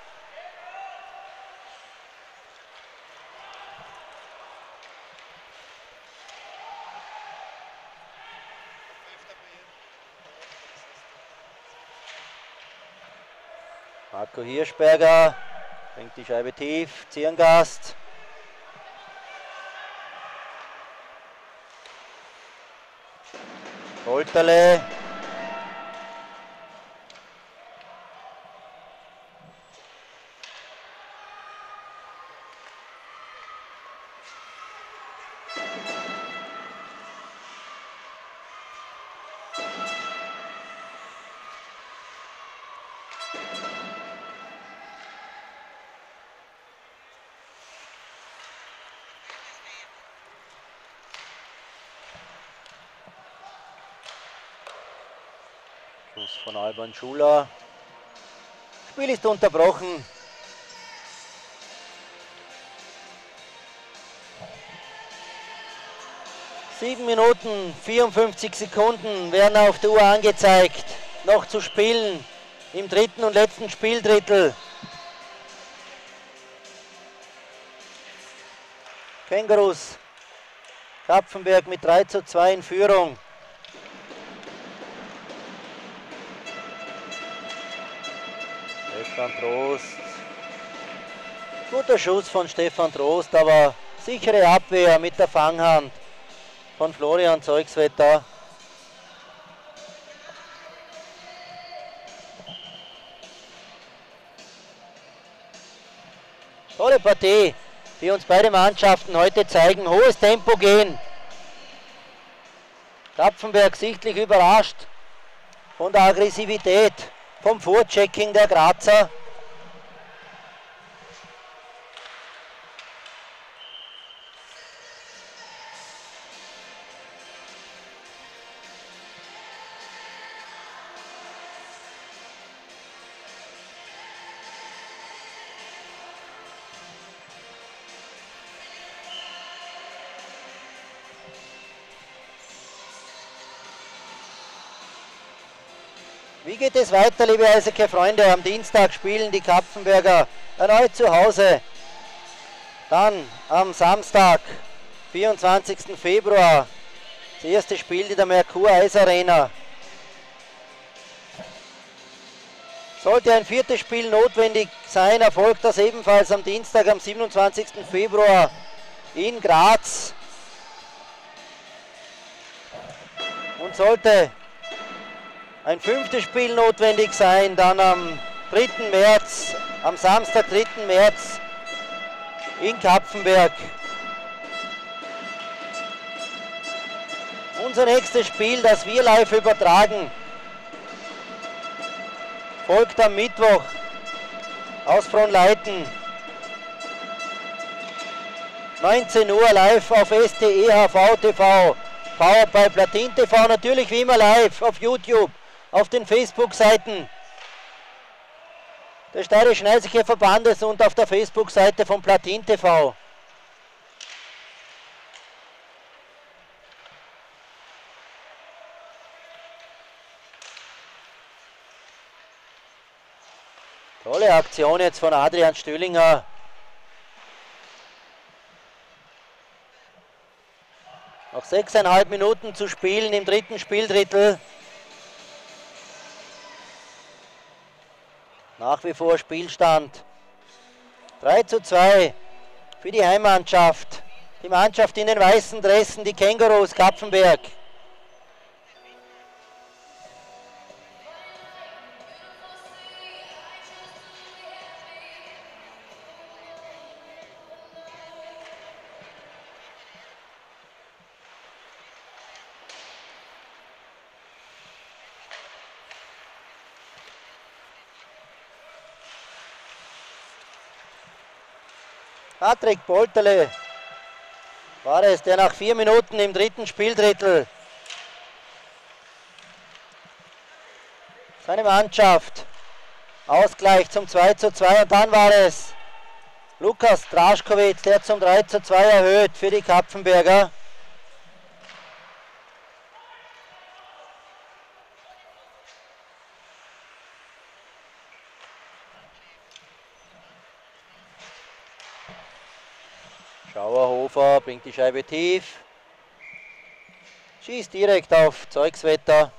Marco Hirschberger bringt die Scheibe tief, Zierngast. Holterle. Von Alban Schuler. Spiel ist unterbrochen. sieben Minuten vierundfünfzig Sekunden werden auf der Uhr angezeigt. Noch zu spielen im dritten und letzten Spieldrittel. Kängurus Kapfenberg mit drei zu zwei in Führung. Stefan Trost. Guter Schuss von Stefan Trost, aber sichere Abwehr mit der Fanghand von Florian Zeugswetter. Tolle Partie, die uns beide Mannschaften heute zeigen. Hohes Tempo gehen. Kapfenberg sichtlich überrascht von der Aggressivität, vom Vorchecking der Grazer. Wie geht es weiter, liebe Eishockey-Freunde? Am Dienstag spielen die Kapfenberger erneut zu Hause Dann am Samstag, vierundzwanzigsten Februar, das erste Spiel in der Merkur Eis Arena. Sollte ein viertes Spiel notwendig sein, erfolgt das ebenfalls am Dienstag, am siebenundzwanzigsten Februar in Graz. Und sollte ein fünftes Spiel notwendig sein, dann am dritten März, am Samstag, dritten März in Kapfenberg. Unser nächstes Spiel, das wir live übertragen, folgt am Mittwoch aus Fronleiten. neunzehn Uhr live auf S T E H V T V. Powered by Platin T V, natürlich wie immer live auf YouTube, auf den Facebook-Seiten des Steirischen Eishockey-Verbandes und auf der Facebook-Seite von Platin T V. Tolle Aktion jetzt von Adrian Stühlinger. Noch sechseinhalb Minuten zu spielen im dritten Spieldrittel. Nach wie vor Spielstand. drei zu zwei für die Heimmannschaft. Die Mannschaft in den weißen Dressen, die Kängurus Kapfenberg. Patrick Polterle war es, der nach vier Minuten im dritten Spieldrittel seine Mannschaft Ausgleich zum zwei zu zwei, und dann war es Lukas Draškovic, der zum drei zu zwei erhöht für die Kapfenberger. Schauerhofer bringt die Scheibe tief, schießt direkt auf Zeugswetter.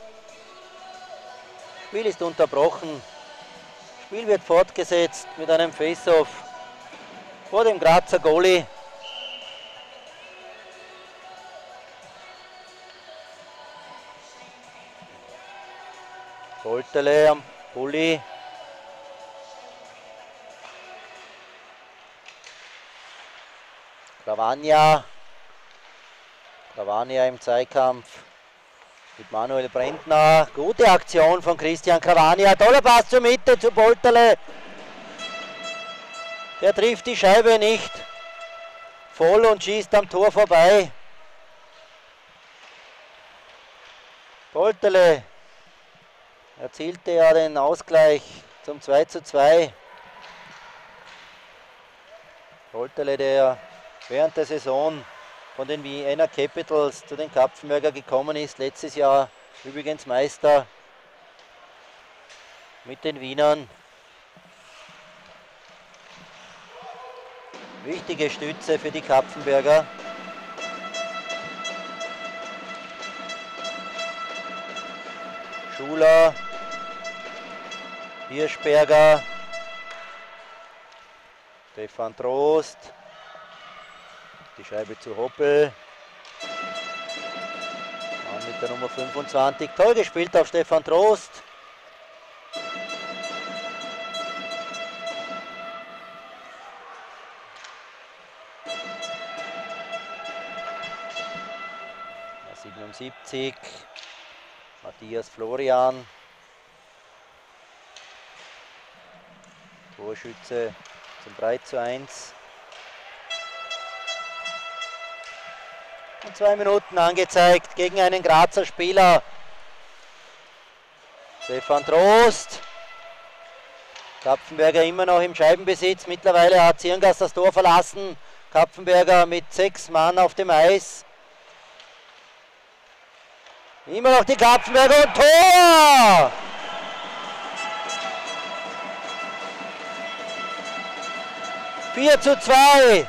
Spiel ist unterbrochen. Spiel wird fortgesetzt mit einem Face-Off vor dem Grazer Goalie. Polterle am Bulli. Gravagna. Gravagna im Zweikampf mit Manuel Brentner. Gute Aktion von Christian Gravagna. Toller Pass zur Mitte zu Polterle. Der trifft die Scheibe nicht voll und schießt am Tor vorbei. Polterle erzielte ja den Ausgleich zum zwei zu zwei. Polterle, der während der Saison von den Vienna Capitals zu den Kapfenberger gekommen ist, letztes Jahr übrigens Meister mit den Wienern. Wichtige Stütze für die Kapfenberger. Schuler, Hirschberger, Stefan Trost. Die Scheibe zu Hoppel. Mann mit der Nummer fünfundzwanzig. Toll gespielt auf Stefan Trost. siebenundsiebzig. Matthias Florian. Torschütze zum drei zu eins. Und zwei Minuten angezeigt gegen einen Grazer Spieler. Stefan Trost. Kapfenberger immer noch im Scheibenbesitz. Mittlerweile hat Zirngas das Tor verlassen. Kapfenberger mit sechs Mann auf dem Eis. Immer noch die Kapfenberger und Tor! vier zu zwei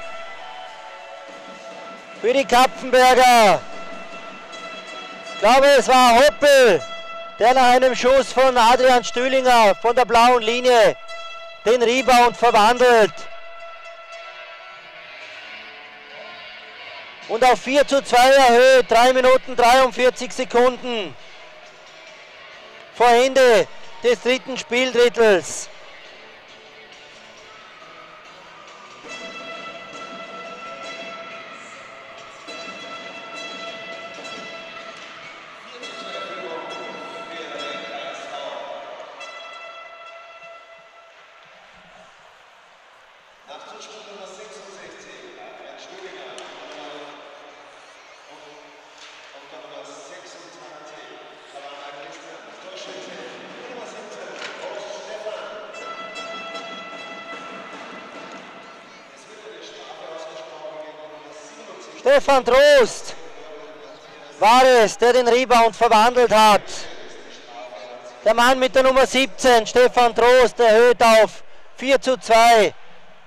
für die Kapfenberger. Ich glaube, es war Hoppel, der nach einem Schuss von Adrian Stühlinger von der blauen Linie den Rebound verwandelt. Und auf vier zu zwei erhöht, drei Minuten dreiundvierzig Sekunden vor Ende des dritten Spieldrittels. Stefan Trost war es, der den Rebound verwandelt hat. Der Mann mit der Nummer siebzehn, Stefan Trost, erhöht auf vier zu zwei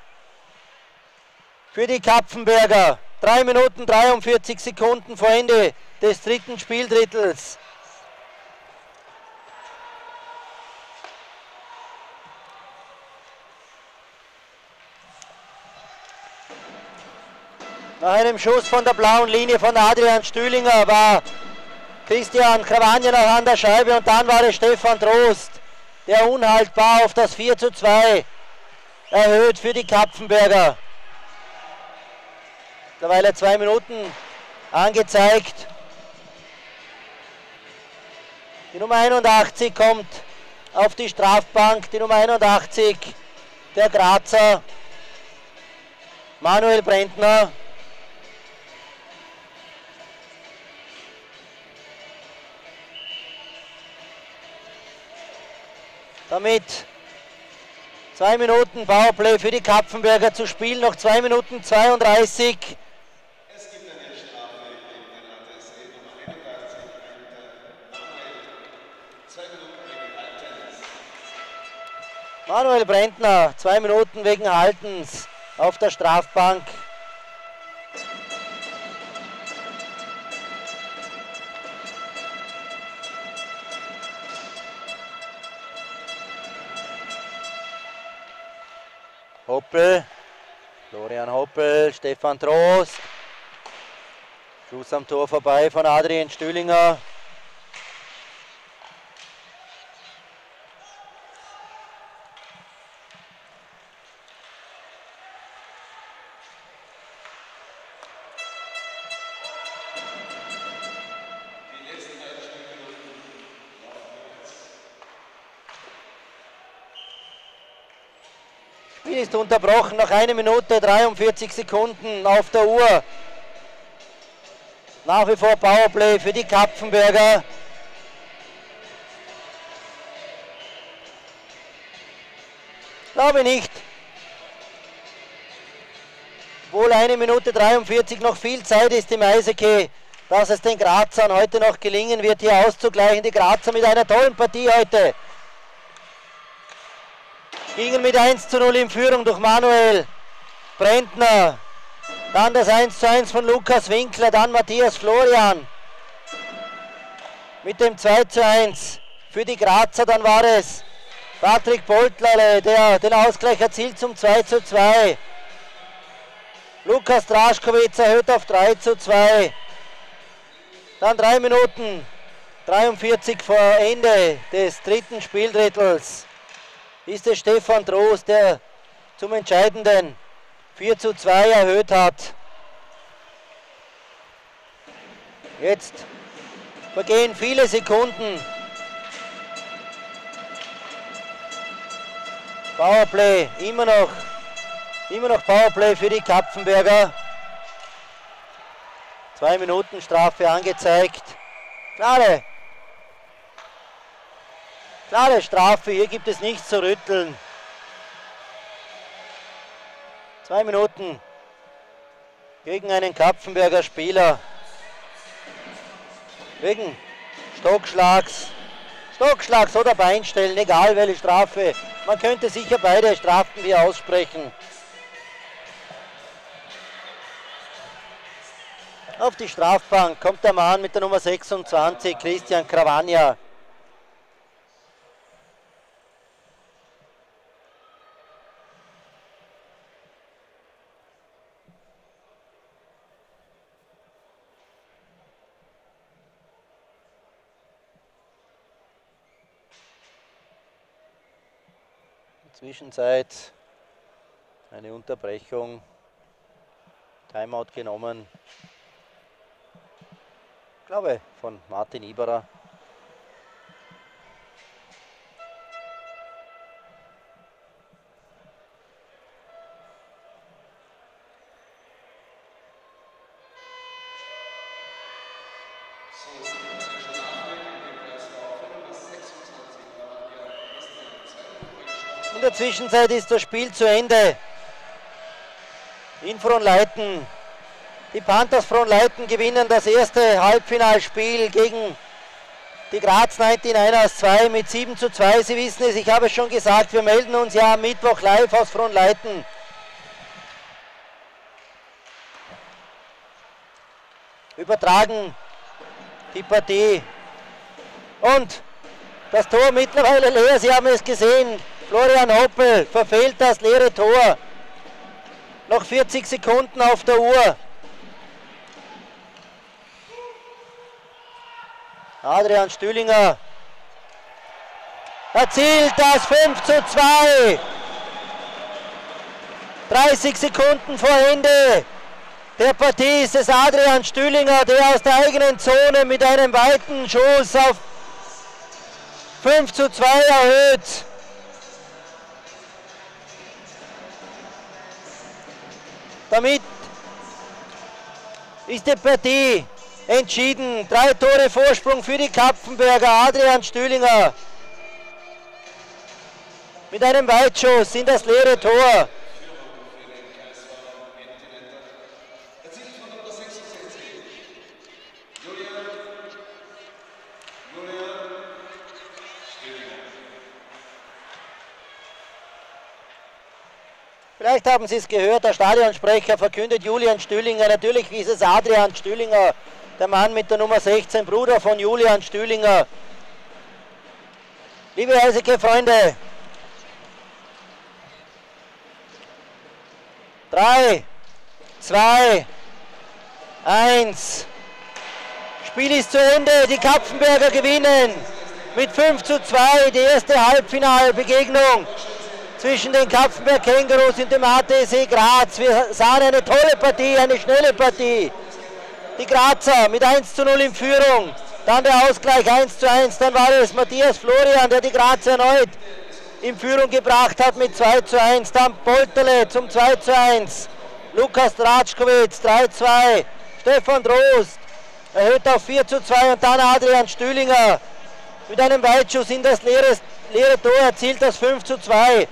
für die Kapfenberger. drei Minuten dreiundvierzig Sekunden vor Ende des dritten Spieldrittels. Nach einem Schuss von der blauen Linie von Adrian Stühlinger war Christian Krawanje noch an der Scheibe und dann war es Stefan Trost, der unhaltbar auf das vier zu zwei erhöht für die Kapfenberger. Mittlerweile zwei Minuten angezeigt. Die Nummer einundachtzig kommt auf die Strafbank, die Nummer einundachtzig, der Grazer Manuel Brentner. Damit zwei Minuten Powerplay für die Kapfenberger zu spielen, noch zwei Minuten zweiunddreißig. Es gibt eine Strafe gegen den Adresse Nummer einundachtzig, zwei Minuten wegen Haltens. Manuel Brentner, zwei Minuten wegen Haltens auf der Strafbank. Hoppel, Florian Hoppel, Stefan Trost. Schuss am Tor vorbei von Adrian Stühlinger. Das Spiel ist unterbrochen, noch eine Minute dreiundvierzig Sekunden auf der Uhr. Nach wie vor Powerplay für die Kapfenberger. Glaube nicht. Obwohl eine Minute dreiundvierzig noch viel Zeit ist im Eishockey, dass es den Grazern heute noch gelingen wird, hier auszugleichen. Die Grazer mit einer tollen Partie heute. Gingen mit eins zu null in Führung durch Manuel Brentner. Dann das eins zu eins von Lukas Winkler, dann Matthias Florian. Mit dem zwei zu eins für die Grazer, dann war es Patrick Boltlerle, der den Ausgleich erzielt zum zwei zu zwei. Lukas Draškovic erhöht auf drei zu zwei. Dann drei Minuten dreiundvierzig vor Ende des dritten Spieldrittels ist es Stefan Trost, der zum entscheidenden vier zu zwei erhöht hat. Jetzt vergehen viele Sekunden. Powerplay, immer noch, immer noch Powerplay für die Kapfenberger. Zwei Minuten Strafe angezeigt. Klare, klare Strafe, hier gibt es nichts zu rütteln. Zwei Minuten gegen einen Kapfenberger Spieler. Wegen Stockschlags. Stockschlags oder Beinstellen, egal welche Strafe. Man könnte sicher beide Strafen hier aussprechen. Auf die Strafbank kommt der Mann mit der Nummer sechsundzwanzig, Christian Cravagna. Zwischenzeit eine Unterbrechung, Timeout genommen, ich glaube von Martin Iberer. In der Zwischenzeit ist das Spiel zu Ende. In Frohnleiten. Die Panthers Frohnleiten gewinnen das erste Halbfinalspiel gegen die Graz neunundneunzig zwei mit sieben zu zwei. Sie wissen es, ich habe es schon gesagt, wir melden uns ja am Mittwoch live aus Frohnleiten. Übertragen die Partie. Und das Tor mittlerweile leer, Sie haben es gesehen. Florian Hoppel verfehlt das leere Tor. Noch vierzig Sekunden auf der Uhr. Adrian Stühlinger erzielt das fünf zu zwei. dreißig Sekunden vor Ende der Partie ist es Adrian Stühlinger, der aus der eigenen Zone mit einem weiten Schuss auf fünf zu zwei erhöht. Damit ist die Partie entschieden. Drei Tore Vorsprung für die Kapfenberger. Adrian Stühlinger mit einem Weitschuss in das leere Tor. Vielleicht haben Sie es gehört, der Stadionsprecher verkündet Julian Stühlinger. Natürlich ist es Adrian Stühlinger, der Mann mit der Nummer sechzehn, Bruder von Julian Stühlinger. Liebe Eishockey-Freunde, drei, zwei, eins. Spiel ist zu Ende, die Kapfenberger gewinnen mit fünf zu zwei die erste Halbfinalbegegnung zwischen den Kapfenberg Kängurus und dem A T S C Graz. Wir sahen eine tolle Partie, eine schnelle Partie. Die Grazer mit eins zu null in Führung, dann der Ausgleich eins zu eins, dann war es Matthias Florian, der die Grazer erneut in Führung gebracht hat mit zwei zu eins, dann Polterle zum zwei zu eins, Lukas Dratschkowitz drei zu zwei, Stefan Drost erhöht auf vier zu zwei und dann Adrian Stühlinger mit einem Weitschuss in das leere, leere Tor erzielt das fünf zu zwei.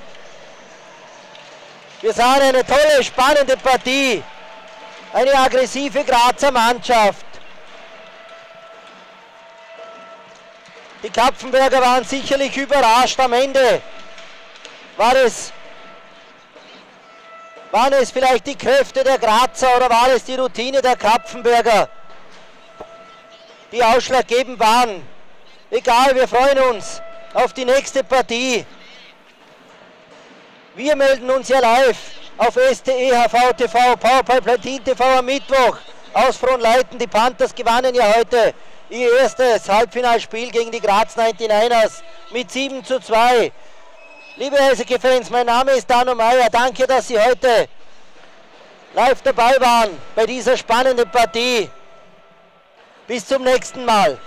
Wir sahen eine tolle, spannende Partie, eine aggressive Grazer Mannschaft. Die Kapfenberger waren sicherlich überrascht. Am Ende war es, waren es vielleicht die Kräfte der Grazer oder war es die Routine der Kapfenberger, die ausschlaggebend waren. Egal, wir freuen uns auf die nächste Partie. Wir melden uns ja live auf S T E H V T V, Powerplay Platin T V am Mittwoch aus Frohnleiten. Die Panthers gewannen ja heute ihr erstes Halbfinalspiel gegen die Graz neunundneunzig mit sieben zu zwei. Liebe Eishockey-Fans, mein Name ist Dano Meyer. Danke, dass Sie heute live dabei waren bei dieser spannenden Partie. Bis zum nächsten Mal.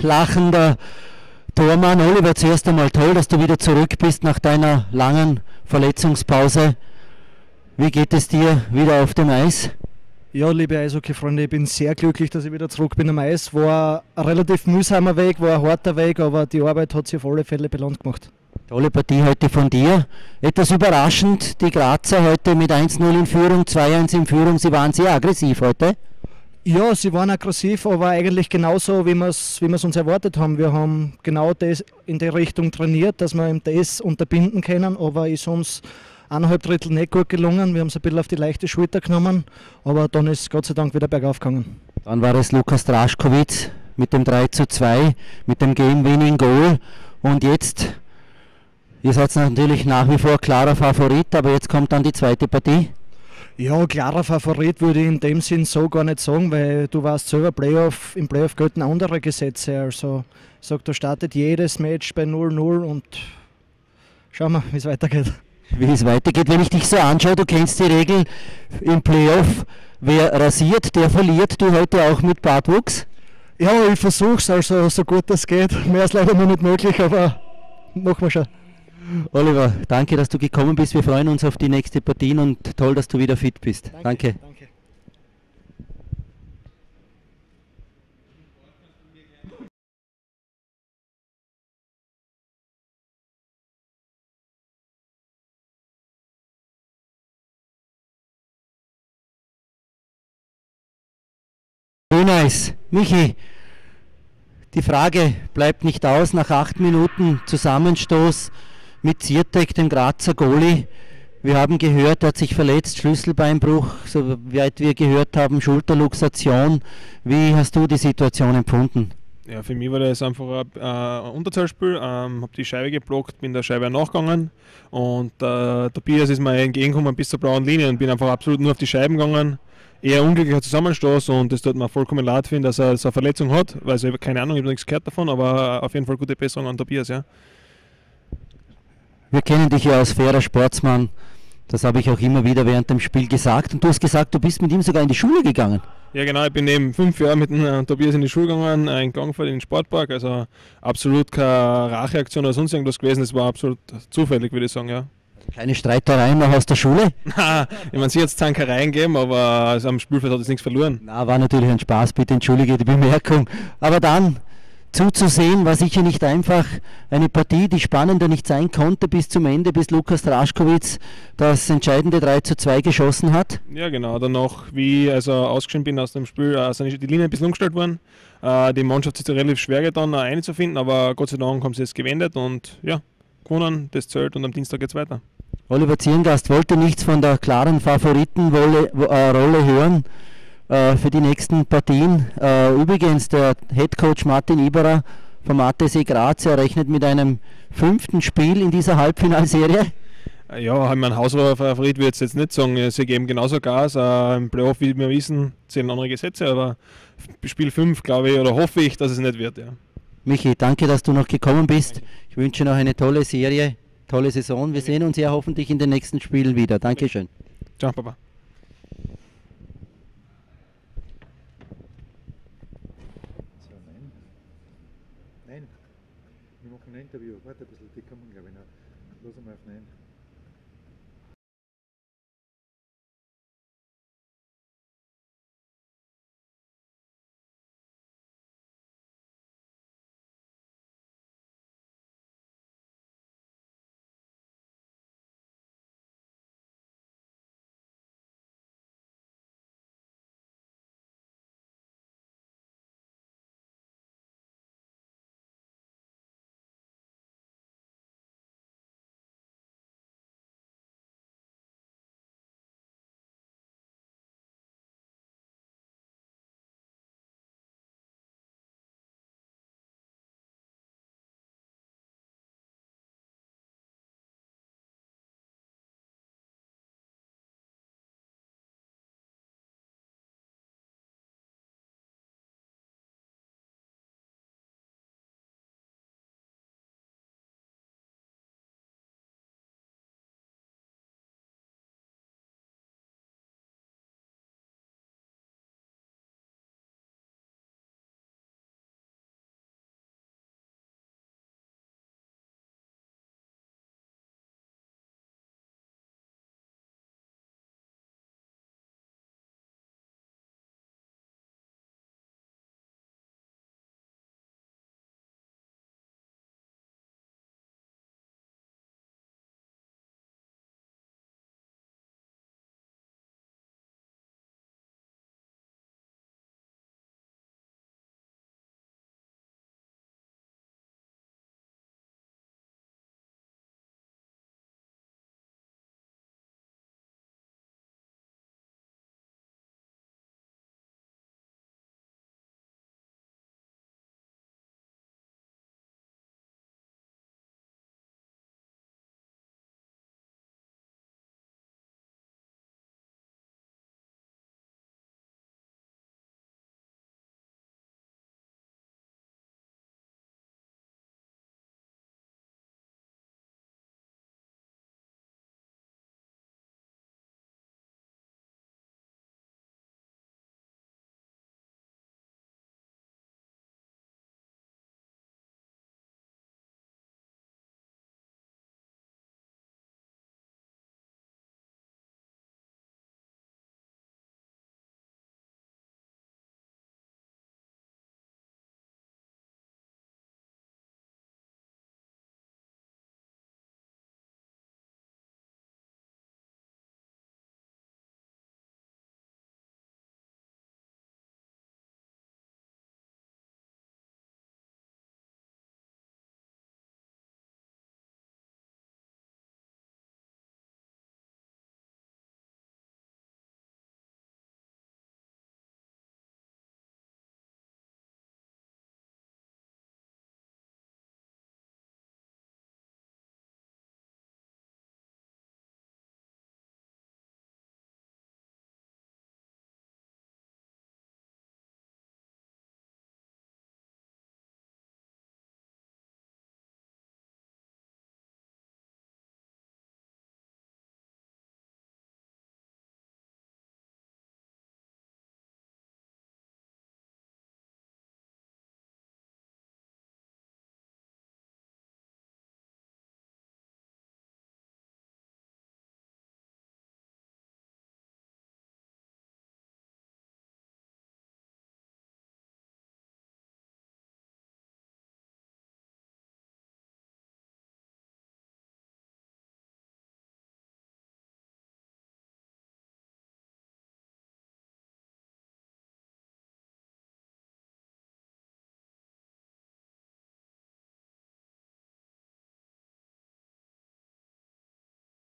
lachender Tormann. Oliver, zuerst einmal toll, dass du wieder zurück bist nach deiner langen Verletzungspause. Wie geht es dir wieder auf dem Eis? Ja, liebe Eishockey-Freunde, ich bin sehr glücklich, dass ich wieder zurück bin am Eis. War ein relativ mühsamer Weg, war ein harter Weg, aber die Arbeit hat sich auf alle Fälle belohnt gemacht. Tolle Partie heute von dir. Etwas überraschend, die Grazer heute mit eins null in Führung, zwei eins in Führung. Sie waren sehr aggressiv heute. Ja, sie waren aggressiv, aber eigentlich genauso, wie wir es wie wir's uns erwartet haben. Wir haben genau das in die Richtung trainiert, dass wir das unterbinden können, aber ist uns eineinhalb Drittel nicht gut gelungen. Wir haben es ein bisschen auf die leichte Schulter genommen, aber dann ist es Gott sei Dank wieder bergauf gegangen. Dann war es Lukas Draškovic mit dem drei zu zwei, mit dem Game-Winning-Goal. Und jetzt, ihr seid natürlich nach wie vor klarer Favorit, aber jetzt kommt dann die zweite Partie. Ja, klarer Favorit würde ich in dem Sinn so gar nicht sagen, weil du weißt selber, Playoff, im Playoff gelten andere Gesetze. Also ich sage, da startet jedes Match bei null null und schauen wir, wie es weitergeht. Wie es weitergeht, wenn ich dich so anschaue, du kennst die Regel im Playoff, wer rasiert, der verliert, du heute auch mit Bartwuchs? Ja, ich versuche es, also so gut es geht. Mehr ist leider noch nicht möglich, aber machen wir schon. Oliver, danke, dass du gekommen bist, wir freuen uns auf die nächste Partien und toll, dass du wieder fit bist. Danke. Danke. Danke. Nice. Michi, die Frage bleibt nicht aus. Nach acht Minuten Zusammenstoß mit Ziertek, dem Grazer Goalie. Wir haben gehört, er hat sich verletzt, Schlüsselbeinbruch, soweit wir gehört haben, Schulterluxation. Wie hast du die Situation empfunden? Ja, für mich war das einfach ein, äh, ein Unterzahlspiel. Ähm, habe die Scheibe geblockt, bin der Scheibe nachgegangen und äh, Tobias ist mir entgegengekommen bis zur blauen Linie und bin einfach absolut nur auf die Scheiben gegangen. Eher unglücklicher Zusammenstoß und es tut mir vollkommen leid finden, dass er so eine Verletzung hat. Also ich habe keine Ahnung, ich habe nichts gehört davon, aber auf jeden Fall gute Besserung an Tobias. Ja. Wir kennen dich ja als fairer Sportsmann, das habe ich auch immer wieder während dem Spiel gesagt. Und du hast gesagt, du bist mit ihm sogar in die Schule gegangen. Ja genau, ich bin eben fünf Jahre mit dem äh, Tobias in die Schule gegangen, äh, in Gangfeld in den Sportpark, also absolut keine Racheaktion oder sonst irgendwas gewesen, das war absolut zufällig, würde ich sagen, ja. Keine Streitereien noch aus der Schule? Nein, ich meine, sie hat es Zankereien gegeben, aber also am Spielfeld hat es nichts verloren. Na, war natürlich ein Spaß, bitte entschuldige die Bemerkung. Aber dann zuzusehen, war sicher nicht einfach. Eine Partie, die spannender nicht sein konnte bis zum Ende, bis Lukas Draškovic das entscheidende drei zu zwei geschossen hat. Ja genau, danach, wie ich also ausgeschieden bin aus dem Spiel, äh, sind die Linien ein bisschen umgestellt worden. Äh, die Mannschaft ist relativ schwer getan, äh, einzufinden, aber Gott sei Dank haben sie es gewendet und ja, gewonnen, das zählt und am Dienstag geht es weiter. Oliver Zierngast wollte nichts von der klaren Favoritenrolle äh, Rolle hören äh, für die nächsten Partien. Äh, übrigens, der Headcoach Martin Iberer vom A T S Graz, er rechnet mit einem fünften Spiel in dieser Halbfinalserie. Ja, mein Hausfavorit würde ich jetzt nicht sagen, sie geben genauso Gas. Äh, Im Playoff, wie wir wissen, zählen andere Gesetze, aber Spiel fünf glaube ich oder hoffe ich, dass es nicht wird. Ja. Michi, danke, dass du noch gekommen bist. Ich wünsche noch eine tolle Serie, tolle Saison. Wir sehen uns ja hoffentlich in den nächsten Spielen wieder. Dankeschön. Ciao, Papa. So, nein. Nein. Wir machen ein Interview. Warte ein bisschen, die kommen glaube ich noch. Los einmal auf Nein.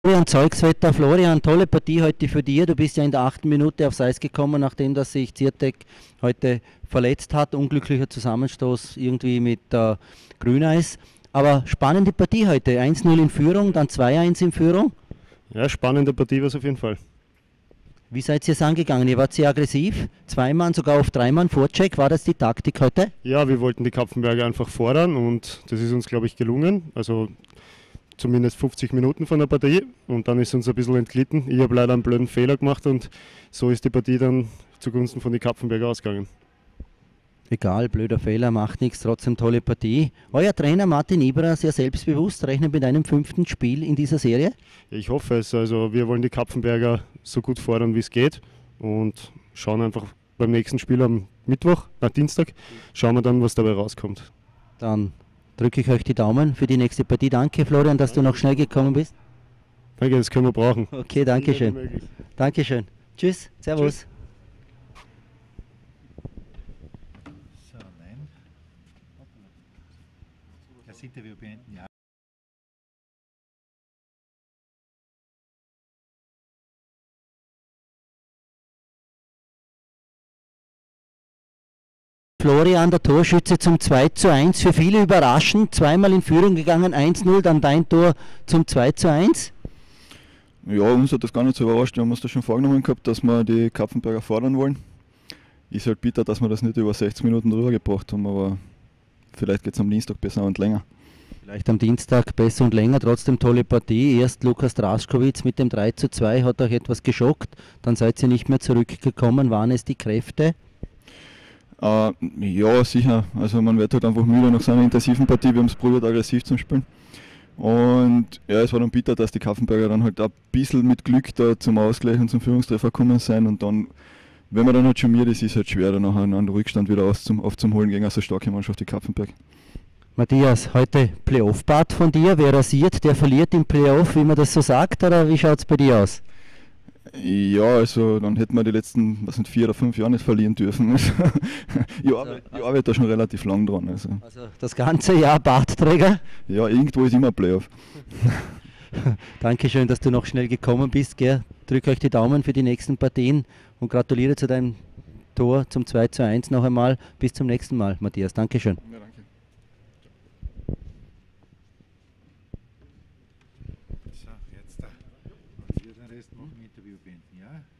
Florian Zeugswetter, Florian, tolle Partie heute für dich. Du bist ja in der achten Minute aufs Eis gekommen, nachdem dass sich Ziertek heute verletzt hat. Unglücklicher Zusammenstoß irgendwie mit äh, Grüneis. Aber spannende Partie heute. eins null in Führung, dann zwei eins in Führung. Ja, spannende Partie war es auf jeden Fall. Wie seid ihr es angegangen? Ihr wart sehr aggressiv, zwei Mann, sogar auf drei Mann Vorcheck. War das die Taktik heute? Ja, wir wollten die Kapfenberger einfach fordern und das ist uns, glaube ich, gelungen. Also zumindest fünfzig Minuten von der Partie und dann ist uns ein bisschen entglitten. Ich habe leider einen blöden Fehler gemacht und so ist die Partie dann zugunsten von den Kapfenberger ausgegangen. Egal, blöder Fehler, macht nichts, trotzdem tolle Partie. Euer Trainer Martin Iberer, sehr selbstbewusst, rechnet mit einem fünften Spiel in dieser Serie? Ich hoffe es. Also wir wollen die Kapfenberger so gut fordern, wie es geht und schauen einfach beim nächsten Spiel am Mittwoch, nach Dienstag, schauen wir dann, was dabei rauskommt. Dann drücke ich euch die Daumen für die nächste Partie. Danke Florian, dass du noch schnell gekommen bist. Danke, das können wir brauchen. Okay, danke schön. Dankeschön. Tschüss, servus. Tschüss. So, nein. Das Interview beenden, ja. Florian, der Torschütze zum zwei zu eins, für viele überraschend, zweimal in Führung gegangen, eins null, dann dein Tor zum zwei zu eins. Ja, uns hat das gar nicht so überrascht, wir haben uns das schon vorgenommen gehabt, dass wir die Kapfenberger fordern wollen. Ist halt bitter, dass wir das nicht über sechzig Minuten drüber gebracht haben, aber vielleicht geht es am Dienstag besser und länger. Vielleicht am Dienstag besser und länger, trotzdem tolle Partie. Erst Lukas Draškovic mit dem drei zu zwei hat euch etwas geschockt, dann seid ihr nicht mehr zurückgekommen. Waren es die Kräfte? Uh, ja, sicher. Also man wird halt einfach müde nach so einer intensiven Partie. Wir haben es probiert, aggressiv zu spielen. Und ja, es war dann bitter, dass die Kaffenberger dann halt ein bisschen mit Glück da zum Ausgleich und zum Führungstreffer gekommen sind. Und dann, wenn man dann halt schmiert, ist es halt schwer, dann nachher einen Rückstand wieder aufzum, aufzuholen gegen eine so starke Mannschaft wie Kapfenberg. Matthias, heute Playoff-Part von dir. Wer rasiert, der verliert im Playoff, wie man das so sagt, oder wie schaut es bei dir aus? Ja, also dann hätten wir die letzten, was sind vier oder fünf Jahre nicht verlieren dürfen. ich, also, arbeite, ich arbeite da schon relativ lang dran. Also. also das ganze Jahr Bartträger? Ja, irgendwo ist immer Playoff. Dankeschön, dass du noch schnell gekommen bist. Gell? Drück euch die Daumen für die nächsten Partien und gratuliere zu deinem Tor zum zwei zu eins noch einmal. Bis zum nächsten Mal, Matthias. Dankeschön. Ja, danke. So, jetzt da. Und wir den Rest machen, Interview beenden, ja?